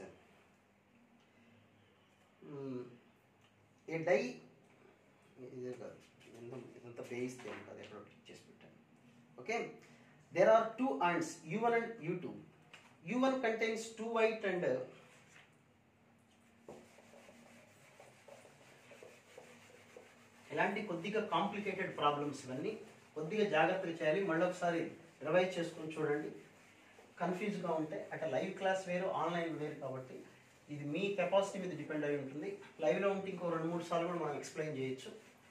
a die ఇదే కాదు, ఇదంతా బేయిస్తే కాదు, ఎక్కడో టిక్ చేసి పెట్టాను. ఓకే, దేర్ ఆర్ టూ అండ్స్ U one and U two. U one contains two white and ఇలాంటి కొద్దిగా కాంప్లికేటెడ్ ప్రాబ్లమ్స్ ఇవన్నీ కొద్దిగా జాగ్రత్తగా చేయాలి. మళ్ళీ ఒకసారి రివైజ్ చేసుకుని చూడండి. కన్ఫ్యూజ్గా ఉంటే అట్లా లైవ్ క్లాస్ వేరు, ఆన్లైన్ వేరు కాబట్టి ఇది మీ కెపాసిటీ మీద డిపెండ్ అయి ఉంటుంది. లైవ్లో ఉంటే ఇంకో రెండు మూడు సార్లు కూడా మనం ఎక్స్ప్లెయిన్ చేయొచ్చు.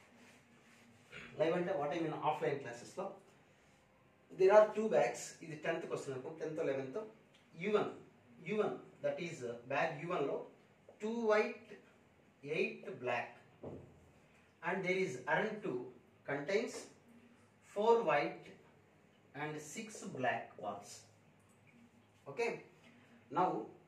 లైవ్ అంటే వాట్ ఐ మీన్ ఆఫ్లైన్ క్లాసెస్లో. There are two bags. ఇది టెన్త్కి వస్తుంది అనుకో, tenth eleventh. U one U one that is bag U వన్లో two white eight black and there is urn two contains four white and six black balls. Okay, now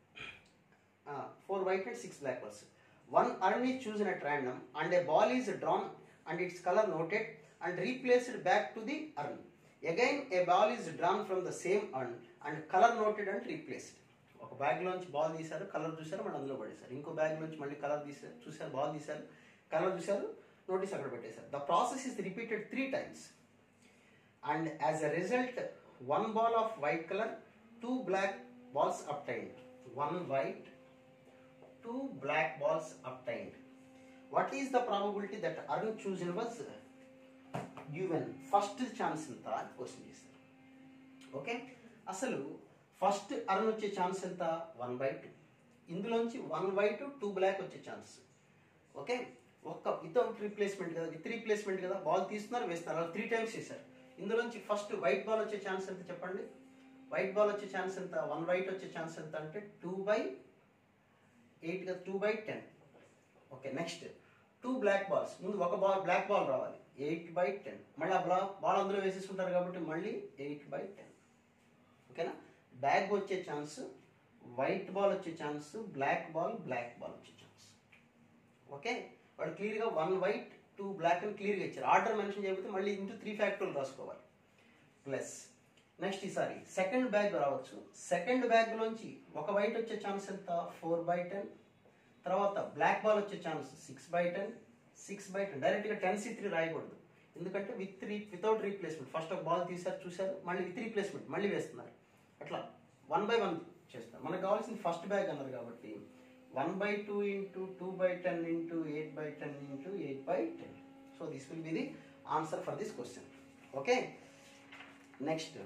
uh, four white and six black balls. One urn is chosen at random and a ball is drawn and its color noted and replaced back to the urn. Again a ball is drawn from the same urn and color noted and replaced. ఒక bag లోంచి ball తీశారు, colour చూసారు, మళ్ళీ అందులో పడేశారు. ఇంకో bag లోంచి మళ్ళీ కలర్ తీసారు, చూసారు, బాల్ తీశారు, కలర్ చూసారు, నోటీస్ అక్కడ పెట్టేశారు. The process is repeated three times and as a result one ball of white colour, two black balls obtained. One white, two black balls obtained. What is the probability that urn chosen was given? First chance ఎంత అని question చేస్తారు. Okay, అసలు first urn వచ్చే chance ఎంత? One by two. ఇందులోంచి one by two two black వచ్చే chance. Okay, ఒక్క without replacement కదా, విత్ రీప్లేస్మెంట్ కదా, బాల్ తీస్తున్నారు వేస్తారు, అలా త్రీ టైమ్స్ చేశారు. ఇందులోంచి ఫస్ట్ వైట్ బాల్ వచ్చే ఛాన్స్ ఎంత చెప్పండి? వైట్ బాల్ వచ్చే ఛాన్స్ ఎంత? వన్ వైట్ వచ్చే ఛాన్స్ ఎంత అంటే టూ బై ఎయిట్ కదా, two by ten. Okay, next two black balls. ముందు ఒక బాల్ బ్లాక్ బాల్ రావాలి, ఎయిట్ బై టెన్. మళ్ళీ ఆ బ్లా బాల్ అందులో వేసేసుకుంటారు కాబట్టి మళ్ళీ ఎయిట్ బై టెన్. ఓకేనా, బ్యాగ్ వచ్చే ఛాన్స్, వైట్ బాల్ వచ్చే chance, black ball black ball వచ్చే ఛాన్స్. ఓకే, వాడు క్లియర్గా వన్ వైట్ టూ బ్లాక్ అని క్లియర్గా ఇచ్చారు. ఆర్డర్ మెన్షన్ చేయకపోతే మళ్ళీ ఇంటూ త్రీ ఫ్యాక్టర్లు రాసుకోవాలి. ప్లస్ నెక్స్ట్ ఈసారి సెకండ్ బ్యాగ్ రావచ్చు. సెకండ్ బ్యాగ్లోంచి ఒక వైట్ వచ్చే ఛాన్స్ ఎంత? Four by ten. తర్వాత బ్లాక్ బాల్ వచ్చే chance six by ten. Six by ten డైరెక్ట్గా టెన్ సి త్రీ రాయకూడదు, ఎందుకంటే with re without replacement. First ఒక బాల్ తీసారు, చూసారు, మళ్ళీ విత్ రీప్లేస్మెంట్ మళ్ళీ వేస్తున్నారు. అట్లా వన్ బై వన్ చేస్తారు. మనకు కావాల్సింది ఫస్ట్ బ్యాగ్ అన్నారు కాబట్టి one by two into two by ten into eight by ten into eight by ten. So this will be the answer for this question. Okay, next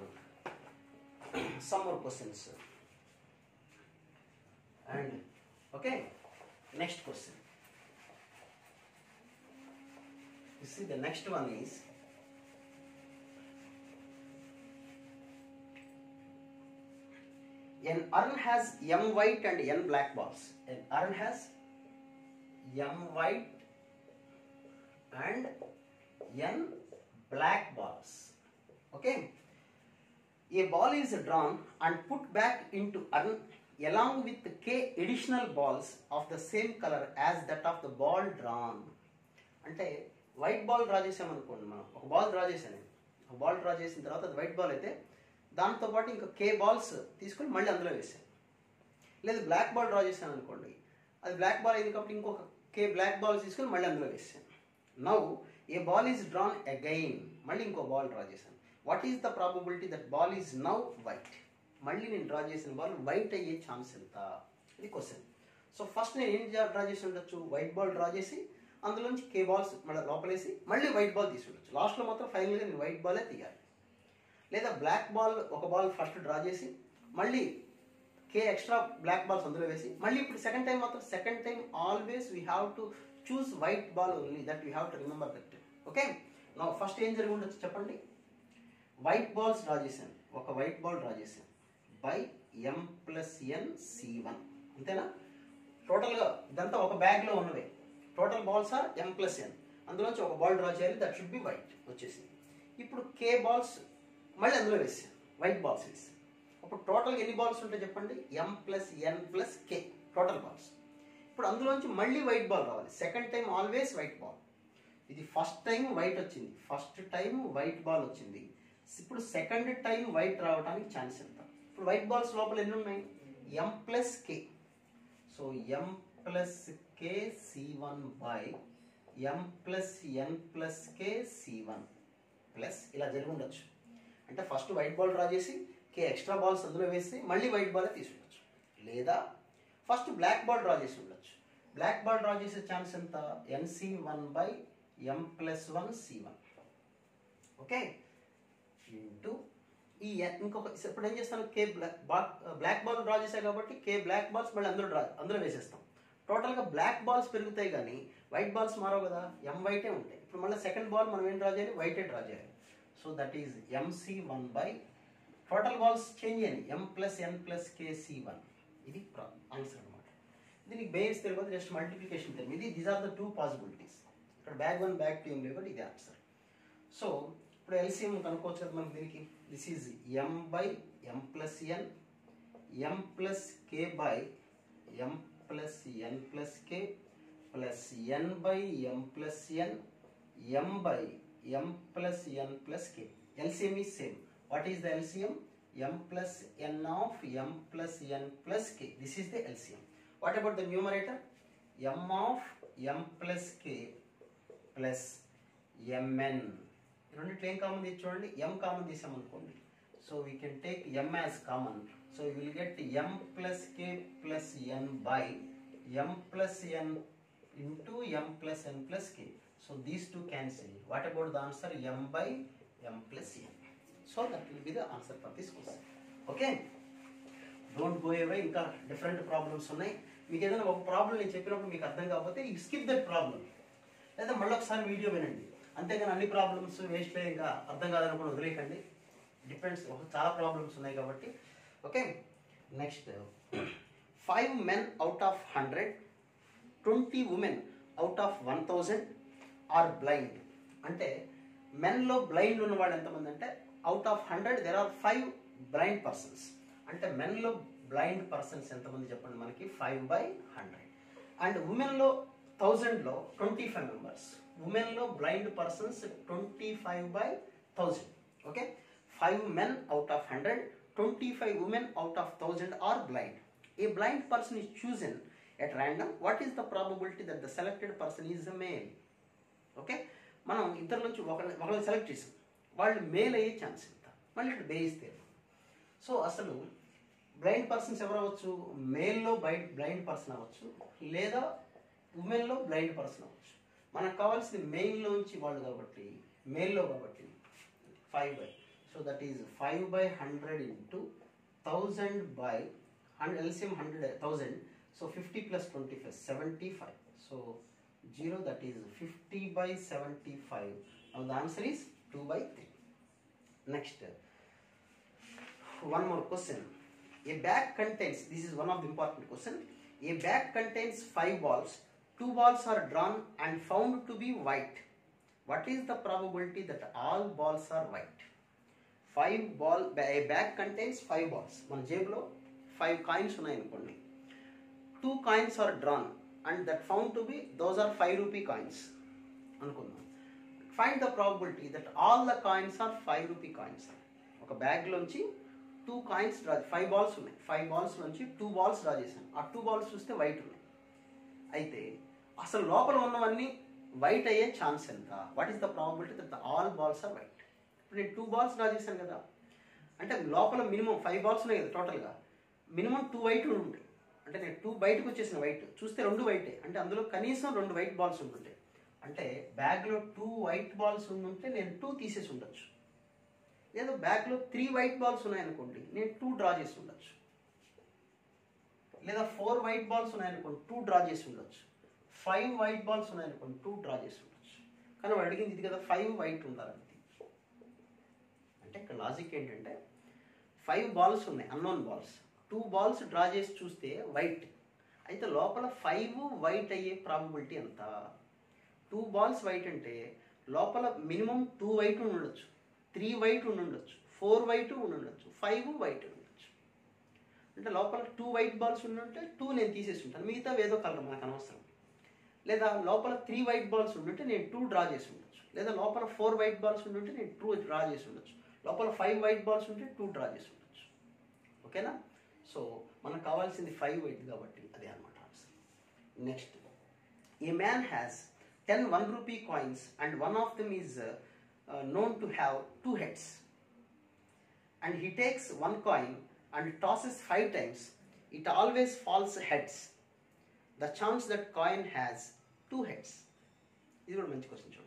some more questions and okay, next question. You see the next one is an urn has m white and n black balls. An urn has m white and n black balls. Okay, a ball is drawn and put back into urn along with k additional balls of the same color as that of the ball drawn. అంటే white ball draw చేసామనుకోండి, మనం ఒక ball draw చేశాను, ఒక ball draw చేసిన తర్వాత అది white ball అయితే దాంతోపాటు ఇంకా కే బాల్స్ తీసుకొని మళ్ళీ అందులో వేసాను. లేదా బ్లాక్ బాల్ డ్రా చేశాను అనుకోండి, అది బ్లాక్ బాల్ అయింది కాబట్టి ఇంకొక కే బ్లాక్ బాల్స్ తీసుకొని మళ్ళీ అందులో వేసాను. Now a ball is drawn again, మళ్ళీ ఇంకో బాల్ డ్రా చేశాను. What is the probability that ball is now white? మళ్ళీ నేను డ్రా చేసిన బాల్ వైట్ అయ్యే ఛాన్స్ ఎంత? ఇది క్వశ్చన్. సో ఫస్ట్ నేను ఏం డ్రా చేసి ఉండొచ్చు, వైట్ బాల్ డ్రా చేసి అందులోంచి కే బాల్స్ మళ్ళీ లోపలేసి మళ్ళీ వైట్ బాల్ తీసి ఉండొచ్చు. లాస్ట్లో మాత్రం ఫైనల్గా నేను వైట్ బాలే తీయాలి. లేదా బ్లాక్ బాల్ ఒక బాల్ ఫస్ట్ డ్రా చేసి మళ్ళీ కే ఎక్స్ట్రా బ్లాక్ బాల్స్ అందులో వేసి మళ్ళీ ఇప్పుడు సెకండ్ టైం మాత్రం second time always we have to choose white ball only, that we have to remember that. Okay, నా ఫస్ట్ ఏం జరిగి ఉండొచ్చు చెప్పండి. వైట్ బాల్స్ డ్రా చేశాను, ఒక వైట్ బాల్ డ్రా చేశాను by M plus N C one, అంతేనా? టోటల్గా ఇదంతా ఒక బ్యాగ్లో ఉన్నవే. Total balls are M plus N, అందులోంచి ఒక బాల్ డ్రా చేయాలి, దట్ షుడ్ బి వైట్ వచ్చేసింది. ఇప్పుడు కే బాల్స్ మళ్ళీ అందులో వేసాను, వైట్ బాల్స్ వేసాను. అప్పుడు టోటల్గా ఎన్ని బాల్స్ ఉంటాయి చెప్పండి, M plus N plus K total balls. ఇప్పుడు అందులోంచి మళ్ళీ వైట్ బాల్ రావాలి, second time always white ball. ఇది ఫస్ట్ టైం వైట్ వచ్చింది, ఫస్ట్ టైం వైట్ బాల్ వచ్చింది. ఇప్పుడు సెకండ్ టైం వైట్ రావడానికి ఛాన్స్ ఎంత? ఇప్పుడు వైట్ బాల్స్ లోపల ఎన్ని ఉన్నాయి, M plus K. So M plus K C one by M plus N plus K C one plus ఇలా జరిగి ఉండొచ్చు. అంటే ఫస్ట్ వైట్ బాల్ డ్రా చేసి కే ఎక్స్ట్రా బాల్స్ అందులో వేసి మళ్ళీ వైట్ బాల్ తీసి ఉండొచ్చు. లేదా ఫస్ట్ బ్లాక్ బాల్ డ్రా చేసి ఉండొచ్చు. బ్లాక్ బాల్ డ్రా చేసే ఛాన్స్ ఎంత, N C one by M plus one C one. Okay, into ఈ ఇంకొక ఇప్పుడు ఏం చేస్తాను, K black black ball draw చేశాను కాబట్టి కే బ్లాక్ బాల్స్ మళ్ళీ అందులో డ్రా అందులో వేసేస్తాం. టోటల్గా బ్లాక్ బాల్స్ పెరుగుతాయి కానీ వైట్ బాల్స్ మారవు కదా, ఎం వైటే ఉంటాయి. ఇప్పుడు మళ్ళీ సెకండ్ బాల్ మనం ఏం డ్రా చేయాలి, వైటే డ్రా చేయాలి. So that is M C one by total balls change అయ్యాయి, M plus N plus K C one. ఇది ఆన్సర్ అనమాట. దీనికి బేస్ తెలియదు, జస్ట్ మల్టిప్లికేషన్ తెలియదు. ఇది these are the two possibilities. ఇక్కడ బ్యాక్ వన్ బ్యాక్ టూ ఏం లేవు, ఇది ఆన్సర్. సో ఇప్పుడు ఎల్సిఎం కనుక్కోవచ్చు కదా మనకి దీనికి. This is M by M plus N, M plus K by M plus N plus K plus N by M plus N, M by M plus N plus K. LCM is same. What is the L C M? M plus n of m plus n plus k. This is the L C M. What about the numerator? M of m plus k plus mn. రెండిట్లో ఏం common తీసి చూడండి, m common తీసామనుకోండి. So we can take m as common. So we will get m plus k plus n by m plus n into m plus n plus k. So these two cancel. What about the answer? M by m plus n. So that will be the answer for this question. Okay, don't go away. ఇంకా different problems ఉన్నాయి. మీకు ఏదైనా ఒక problem నేను చెప్పినప్పుడు మీకు అర్థం కాకపోతే యూ స్కిప్ దట్ ప్రాబ్లం, లేదా మళ్ళీ ఒకసారి వీడియో వినండి. అంతేగాని అన్ని ప్రాబ్లమ్స్ వేస్ట్ ఇంకా అర్థం కాదనుకుని వదిలేకండి. డిపెండ్స్, చాలా ప్రాబ్లమ్స్ ఉన్నాయి కాబట్టి. Okay, next five men out of hundred, twenty women out of one thousand are blind. అంటే మెన్లో బ్లైండ్ ఉన్న వాళ్ళు ఎంతమంది అంటే out of hundred there are five blind persons. అంటే మెన్లో బ్లైండ్ పర్సన్స్ ఎంతమంది చెప్పండి మనకి, ఫైవ్ బై హండ్రెడ్. అండ్ ఉమెన్లో థౌజండ్లో ట్వంటీ ఫైవ్ మెంబర్స్. ఉమెన్లో blind persons twenty five by thousand. Okay, five men out of hundred, twenty five women out of thousand are blind. A blind person is chosen at random. What is the probability that the selected person is a male? Okay, మనం ఇద్దరు నుంచి ఒకరిని ఒకరిని select చేసాం, వాళ్ళు male అయ్యే chance ఎంత? మళ్ళీ ఇక్కడ బేయిస్తే. సో అసలు బ్లైండ్ పర్సన్స్ ఎవరు అవ్వచ్చు, మేల్లో బై బ్లైండ్ పర్సన్ అవ్వచ్చు, లేదా ఉమెన్లో బ్లైండ్ పర్సన్ అవ్వచ్చు. మనకు కావాల్సింది మెయిన్లోంచి వాళ్ళు కాబట్టి, మేల్లో కాబట్టి five by. So that is five by hundred into thousand by hundred, LCM hundred thousand. So fifty plus twenty five seventy five. So zero, that is fifty by seventy-five. Now the answer is two by three. Next, one more question. A bag contains, this is one of the important question. A bag contains five balls. Two balls are drawn and found to be white. What is the probability that all balls are white? Five ball, a bag contains five balls. మన జేబులో five coins ఉన్నాయనుకోండి. Two coins are drawn and that found to be, those are five rupee coins అనుకుందాం. Find the probability that all the coins are five rupee coins. ఒక bag లోంచి two coins draw, five balls ఉన్నాయి, five balls నుంచి two balls draw చేశాను. ఆ two balls చూస్తే white ఉన్నాయి. అయితే అసలు లోపల ఉన్నవన్నీ వైట్ అయ్యే ఛాన్స్ ఎంత? What is the probability that all balls are white? ఇప్పుడు నేను టూ బాల్స్ డ్రా చేశాను కదా, అంటే లోపల మినిమం ఫైవ్ బాల్స్ ఉన్నాయి కదా టోటల్గా, మినిమం టూ వైట్ ఉంటాయి. అంటే నేను టూ బయటకు వచ్చేసిన వైట్ చూస్తే రెండు వైటే, అంటే అందులో కనీసం రెండు వైట్ బాల్స్ ఉంటుంటాయి. అంటే బ్యాగ్లో టూ వైట్ బాల్స్ ఉండుంటే నేను టూ తీసేసి ఉండొచ్చు. లేదా బ్యాగ్లో త్రీ వైట్ బాల్స్ ఉన్నాయనుకోండి, నేను టూ డ్రా చేసి ఉండొచ్చు. లేదా ఫోర్ వైట్ బాల్స్ ఉన్నాయనుకోండి, టూ డ్రా చేసి ఉండొచ్చు. ఫైవ్ వైట్ బాల్స్ ఉన్నాయనుకోండి, టూ డ్రా చేసి ఉండొచ్చు. కానీ వాడు అడిగింది ఇది కదా, ఫైవ్ వైట్ ఉండాలంటే. అంటే ఇక్కడ లాజిక్ ఏంటంటే ఫైవ్ బాల్స్ ఉన్నాయి unknown balls, two balls draw చేసి చూస్తే వైట్, అయితే లోపల ఫైవ్ వైట్ అయ్యే ప్రాబబిలిటీ ఎంత? టూ బాల్స్ వైట్ అంటే లోపల మినిమం టూ వైట్ ఉండొచ్చు, త్రీ వైట్ ఉండొచ్చు, ఫోర్ వైట్ ఉండొచ్చు, ఫైవ్ వైట్ ఉండొచ్చు. అంటే లోపల టూ వైట్ బాల్స్ ఉండుంటే టూ నేను తీసేసి ఉంటాను, మిగతా ఏదో కలర్ మనకు అనవసరం. లేదా లోపల త్రీ వైట్ బాల్స్ ఉండుంటే నేను టూ డ్రా చేసి ఉండొచ్చు. లేదా లోపల ఫోర్ వైట్ బాల్స్ ఉండుంటే నేను టూ డ్రా చేసి ఉండొచ్చు. లోపల ఫైవ్ వైట్ బాల్స్ ఉంటే టూ డ్రా చేసి ఉండొచ్చు. ఓకేనా? సో మనకు కావాల్సింది ఫైవ్ వైట్ కాబట్టి అదే అనమాట answer. Next, a man has ten one rupee coins and one of them is uh, uh, known to have two heads, and he takes one coin and tosses five times, it always falls heads. The chance that coin has two heads. This is a good question.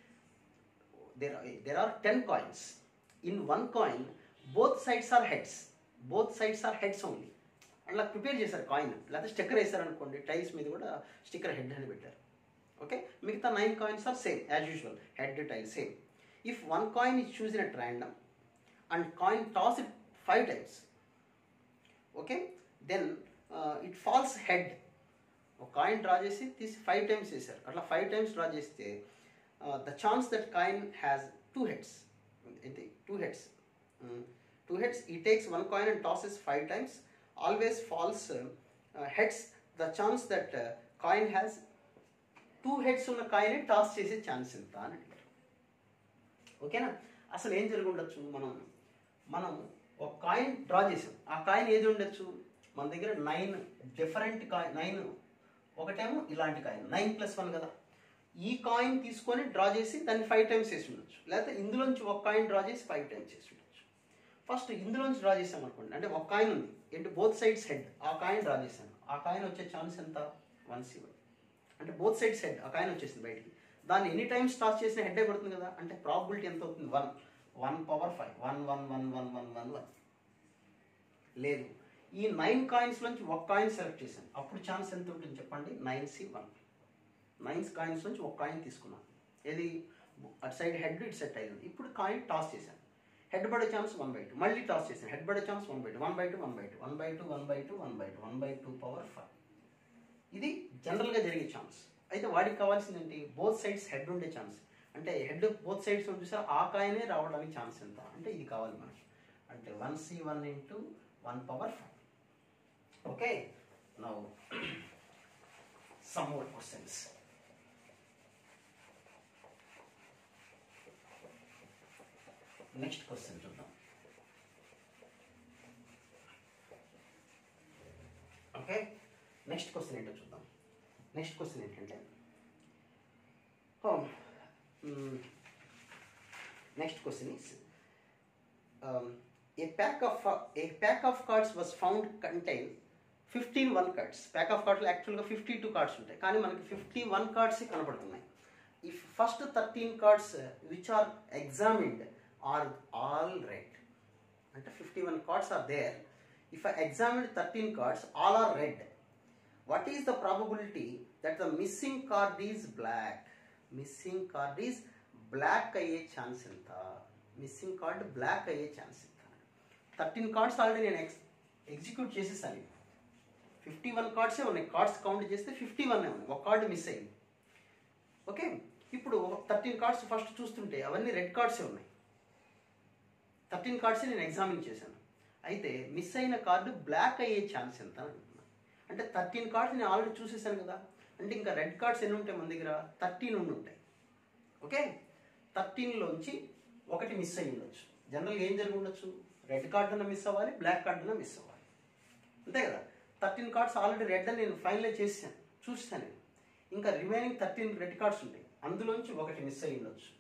There are, there are ten coins. In one coin both sides are heads, both sides are heads only. అట్లా prepare చేశారు coin, లేకపోతే sticker వేశారు అనుకోండి, tiles మీద కూడా sticker head అని పెట్టారు. Okay, మిగతా nine coins are same as usual, head tail same. If one coin is chosen at random and coin toss it five times, okay, then it falls head. ఒక coin draw చేసి తీసి five times వేశారు, అట్లా five times draw చేస్తే the chance that coin has two heads, అయితే two heads two heads he takes one coin and tosses five times, always falls heads. The chance that coin has two heads ఉన్న coin toss చేసే chance ఎంత అని అడిగారు. ఓకేనా? అసలు ఏం జరిగి ఉండొచ్చు, మనం మనం ఒక కాయిన్ డ్రా చేసాం, ఆ కాయిన్ ఏది ఉండొచ్చు, మన దగ్గర నైన్ డిఫరెంట్ కాయిన్, నైన్ ఒకటేమో ఇలాంటి కాయిన్, నైన్ ప్లస్ వన్ కదా, ఈ కాయిన్ తీసుకొని డ్రా చేసి దాన్ని ఫైవ్ టైమ్స్ వేసి ఉండొచ్చు. లేకపోతే ఇందులోంచి ఒక కాయిన్ డ్రా చేసి ఫైవ్ టైమ్స్ వేసి ఉండొచ్చు. ఫస్ట్ ఇందులోంచి డ్రా చేసాం అనుకోండి, అంటే ఒక కాయిన్ ఉంది ఏంటి బోత్ సైడ్స్ హెడ్, ఆ కాయిన్ డ్రా చేశాను, ఆ కాయిన్ వచ్చే ఛాన్స్ ఎంత, వన్ సి వన్, అంటే బోత్ సైడ్స్ హెడ్, ఆ కాయిన్ వచ్చేసింది బయటికి. దాన్ని ఎనీ టైమ్స్ టాస్ చేసిన హెడ్ పడుతుంది కదా, అంటే ప్రాబిలిటీ ఎంత అవుతుంది, one, one power five, one one one one one one one. లేదు, ఈ నైన్ కాయిన్స్ నుంచి ఒక కాయిన్ సెలెక్ట్ చేశాను, అప్పుడు ఛాన్స్ ఎంత ఉంటుంది చెప్పండి, nine C one. Nine coins నుంచి ఒక కాయిన్ తీసుకున్నాను, ఏది అటు సైడ్ హెడ్ ఇటు సెట్ అయింది. ఇప్పుడు కాయిన్ టాస్ చేశాను, హెడ్ పడే ఛాన్స్ వన్ బై టూ, మళ్ళీ టాస్ చేశాను, హెడ్ పడే chance one by two, one by two one by two one by two one by two one by two one by టూ పవర్ ఫైవ్. ఇది జనరల్గా జరిగే ఛాన్స్. అయితే వాడికి కావాల్సింది ఏంటి, బోత్ సైడ్స్ హెడ్ ఉండే ఛాన్స్, అంటే హెడ్ బోత్ సైడ్స్ చూసా ఆ కాయినే రావడానికి ఛాన్స్ ఎంత, అంటే ఇది కావాలి మనకి, అంటే one C one into one power five. Okay, now some more questions. Next question చూద్దాం. ఓకే, నెక్స్ట్ క్వశ్చన్ ఏంటో చూద్దాం. నెక్స్ట్ క్వశ్చన్ ఏంటంటే, next question is a pack of a pack of cards was found contain fifteen one cards. Pack of కార్డ్స్లో యాక్చువల్గా fifty two cards ఉంటాయి, కానీ మనకి fifty one cards కనపడుతున్నాయి. ఈ first thirteen cards which are examined are all red. అంటే fifty one cards are there. If I examine thirteen cards, all are red. What is the probability that the missing card is black? Missing card is black అయ్యే chance ఎంత, missing card black అయ్యే chance ఎంత. Thirteen cards already నేను ex execute చేసేసాను, fifty one కార్డ్సే ఉన్నాయి, cards count చేస్తే fifty one ఉన్నాయి, ఒక కార్డు మిస్ అయింది. ఓకే, ఇప్పుడు థర్టీన్ కార్డ్స్ ఫస్ట్ చూస్తుంటే అవన్నీ రెడ్ కార్డ్సే ఉన్నాయి, థర్టీన్ కార్డ్స్ నేను ఎగ్జామిన్ చేశాను. అయితే మిస్ అయిన కార్డు బ్లాక్ అయ్యే ఛాన్స్ ఎంత అని అంటున్నాను. అంటే థర్టీన్ కార్డ్స్ నేను ఆల్రెడీ చూసేసాను కదా, అంటే ఇంకా రెడ్ కార్డ్స్ ఎన్ని ఉంటాయి మన దగ్గర, థర్టీన్ ఉండి ఉంటాయి. ఓకే, థర్టీన్లోంచి ఒకటి మిస్ అయ్యి ఉండొచ్చు. జనరల్గా ఏం జరిగి ఉండొచ్చు, రెడ్ కార్డ్ అన్న మిస్ అవ్వాలి, బ్లాక్ కార్డ్ అన్న మిస్ అవ్వాలి, అంతే కదా. థర్టీన్ కార్డ్స్ ఆల్రెడీ రెడ్ అని నేను ఫైనలైజ్ చేసాను, చూస్తాను నేను. ఇంకా రిమైనింగ్ థర్టీన్ రెడ్ కార్డ్స్ ఉంటాయి, అందులోంచి ఒకటి మిస్ అయ్యి ఉండొచ్చు.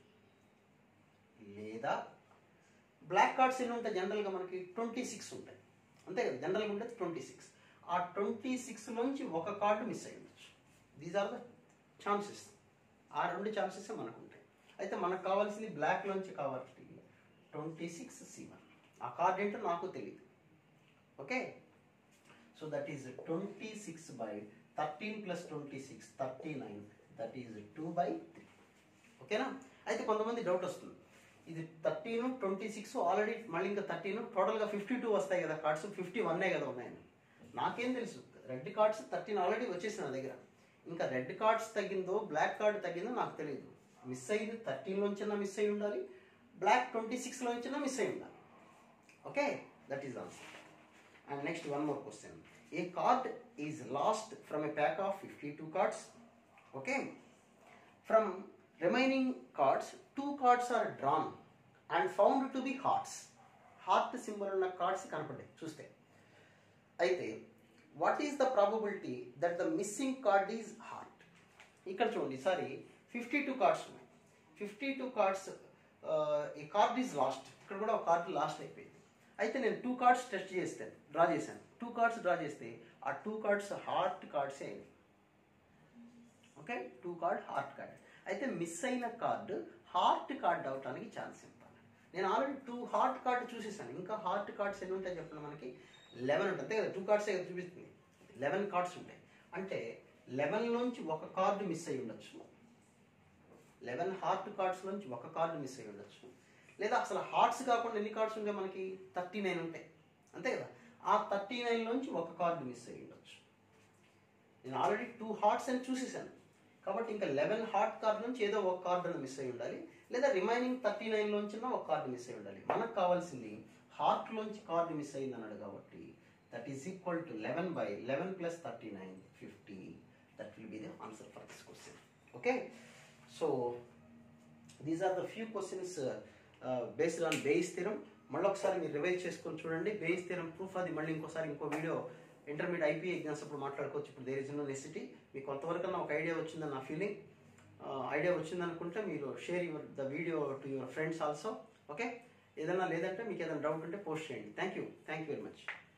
లేదా బ్లాక్ కార్డ్స్ ఎన్ని ఉంటాయి జనరల్గా మనకి ట్వంటీ సిక్స్ ఉంటాయి, అంతే కదా. జనరల్గా ఉండేది ట్వంటీ సిక్స్. ఆ ట్వంటీ సిక్స్లోంచి ఒక కార్డు మిస్ అయ్యి ఉండొచ్చు. These are the chances. ఆ రెండు ఛాన్సెస్ మనకు ఉంటాయి. అయితే మనకు కావాల్సింది బ్లాక్లోంచి కాబట్టి ట్వంటీ సిక్స్ సి వన్. ఆ కార్డ్ ఏంటో నాకు తెలియదు. Okay, so that is twenty six by thirteen plus twenty six thirty nine, that is two by three. ఓకేనా. అయితే కొంతమంది డౌట్ వస్తుంది, ఇది థర్టీన్ ట్వంటీ సిక్స్ ఆల్రెడీ మళ్ళీ ఇంకా థర్టీన్ టోటల్గా ఫిఫ్టీ టూ వస్తాయి కదా కార్డ్స్, ఫిఫ్టీ వన్నే కదా ఉన్నాయని. నాకేం తెలుసు, రెడ్ కార్డ్స్ థర్టీన్ ఆల్రెడీ వచ్చేసి నా దగ్గర. ఇంకా రెడ్ కార్డ్స్ తగ్గిందో బ్లాక్ కార్డ్ తగ్గిందో నాకు తెలియదు. మిస్ అయ్యింది థర్టీన్లోంచినా మిస్ అయ్యి ఉండాలి, బ్లాక్ ట్వంటీ సిక్స్లోంచినా మిస్ అయ్యి ఉండాలి. Okay, that is answer. And next one more question. A card is lost from a pack of fifty two cards. Okay, from remaining cards two cards are drawn and found to be hearts. Heart symbol ఉన్న cards కనపడ్డాయి చూస్తే. అయితే what is the probability that the missing card is heart. ఇక్కడ చూడండి, ఈసారి fifty two cards ఉన్నాయి. Fifty two cards ఈ card is lost. ఇక్కడ కూడా ఒక కార్డ్ లాస్ట్ అయిపోయింది. అయితే నేను టూ కార్డ్స్ టెస్ట్ చేస్తాను, డ్రా చేశాను. టూ కార్డ్స్ డ్రా చేస్తే ఆ టూ కార్డ్స్ హార్ట్ కార్డ్సే అయినాయి. Okay, two card heart card. అయితే మిస్ అయిన కార్డు హార్ట్ కార్డ్ అవటానికి ఛాన్స్ ఇస్తాను. నేను ఆల్రెడీ టూ హార్ట్ కార్డు చూసేసాను. ఇంకా హార్ట్ కార్డ్స్ ఎన్ని ఉంటాయి చెప్పండి, మనకి లెవెన్ ఉంటుంది కదా. టూ కార్డ్సే చూపిస్తుంది, లెవెన్ కార్డ్స్ ఉంటాయి. అంటే లెవెన్లోంచి ఒక కార్డు మిస్ అయ్యి ఉండొచ్చు. లెవెన్ హార్ట్ కార్డ్స్ నుంచి ఒక కార్డు మిస్ అయ్యి ఉండొచ్చు. లేదా అసలు హార్ట్స్ కాకుండా ఎన్ని కార్డ్స్ ఉంటాయి మనకి, థర్టీ నైన్ ఉంటాయి, అంతే కదా. ఆ థర్టీ నైన్లోంచి ఒక కార్డు మిస్ అయ్యి ఉండొచ్చు. నేను ఆల్రెడీ టూ హార్ట్స్ అని చూసేసాను కాబట్టి ఇంకా లెవెన్ హార్ట్ కార్డు నుంచి ఏదో ఒక కార్డు మిస్ అయ్యి ఉండాలి, లేదా రిమైనింగ్ థర్టీ నైన్లోంచి ఒక కార్డు మిస్ అయ్యి ఉండాలి. మనకు కావాల్సింది హార్ట్లోంచి కార్డు మిస్ అయ్యింది అన్నాడు కాబట్టి that is equal to eleven by eleven plus thirty nine fifty. That will be the answer for this question. Okay, so these are the few questions based on Bayes theorem. మళ్ళీ ఒకసారి మీరు revise చేసుకొని చూడండి. Bayes theorem proof అది మళ్ళీ ఇంకోసారి ఇంకో video intermediate IPA exams అప్పుడు మాట్లాడుకోవచ్చు. ఇప్పుడు దేర్ ఇస్ నో నెసిటీ. మీకు కొంతవరకు ఒక ఐడియా వచ్చిందని నా ఫీలింగ్. ఐడియా వచ్చిందనుకుంటే మీరు share your the video to your friends also. Okay, ఏదైనా లేదంటే మీకు ఏదైనా డౌట్ ఉంటే పోస్ట్ చేయండి. Thank you thank you very much.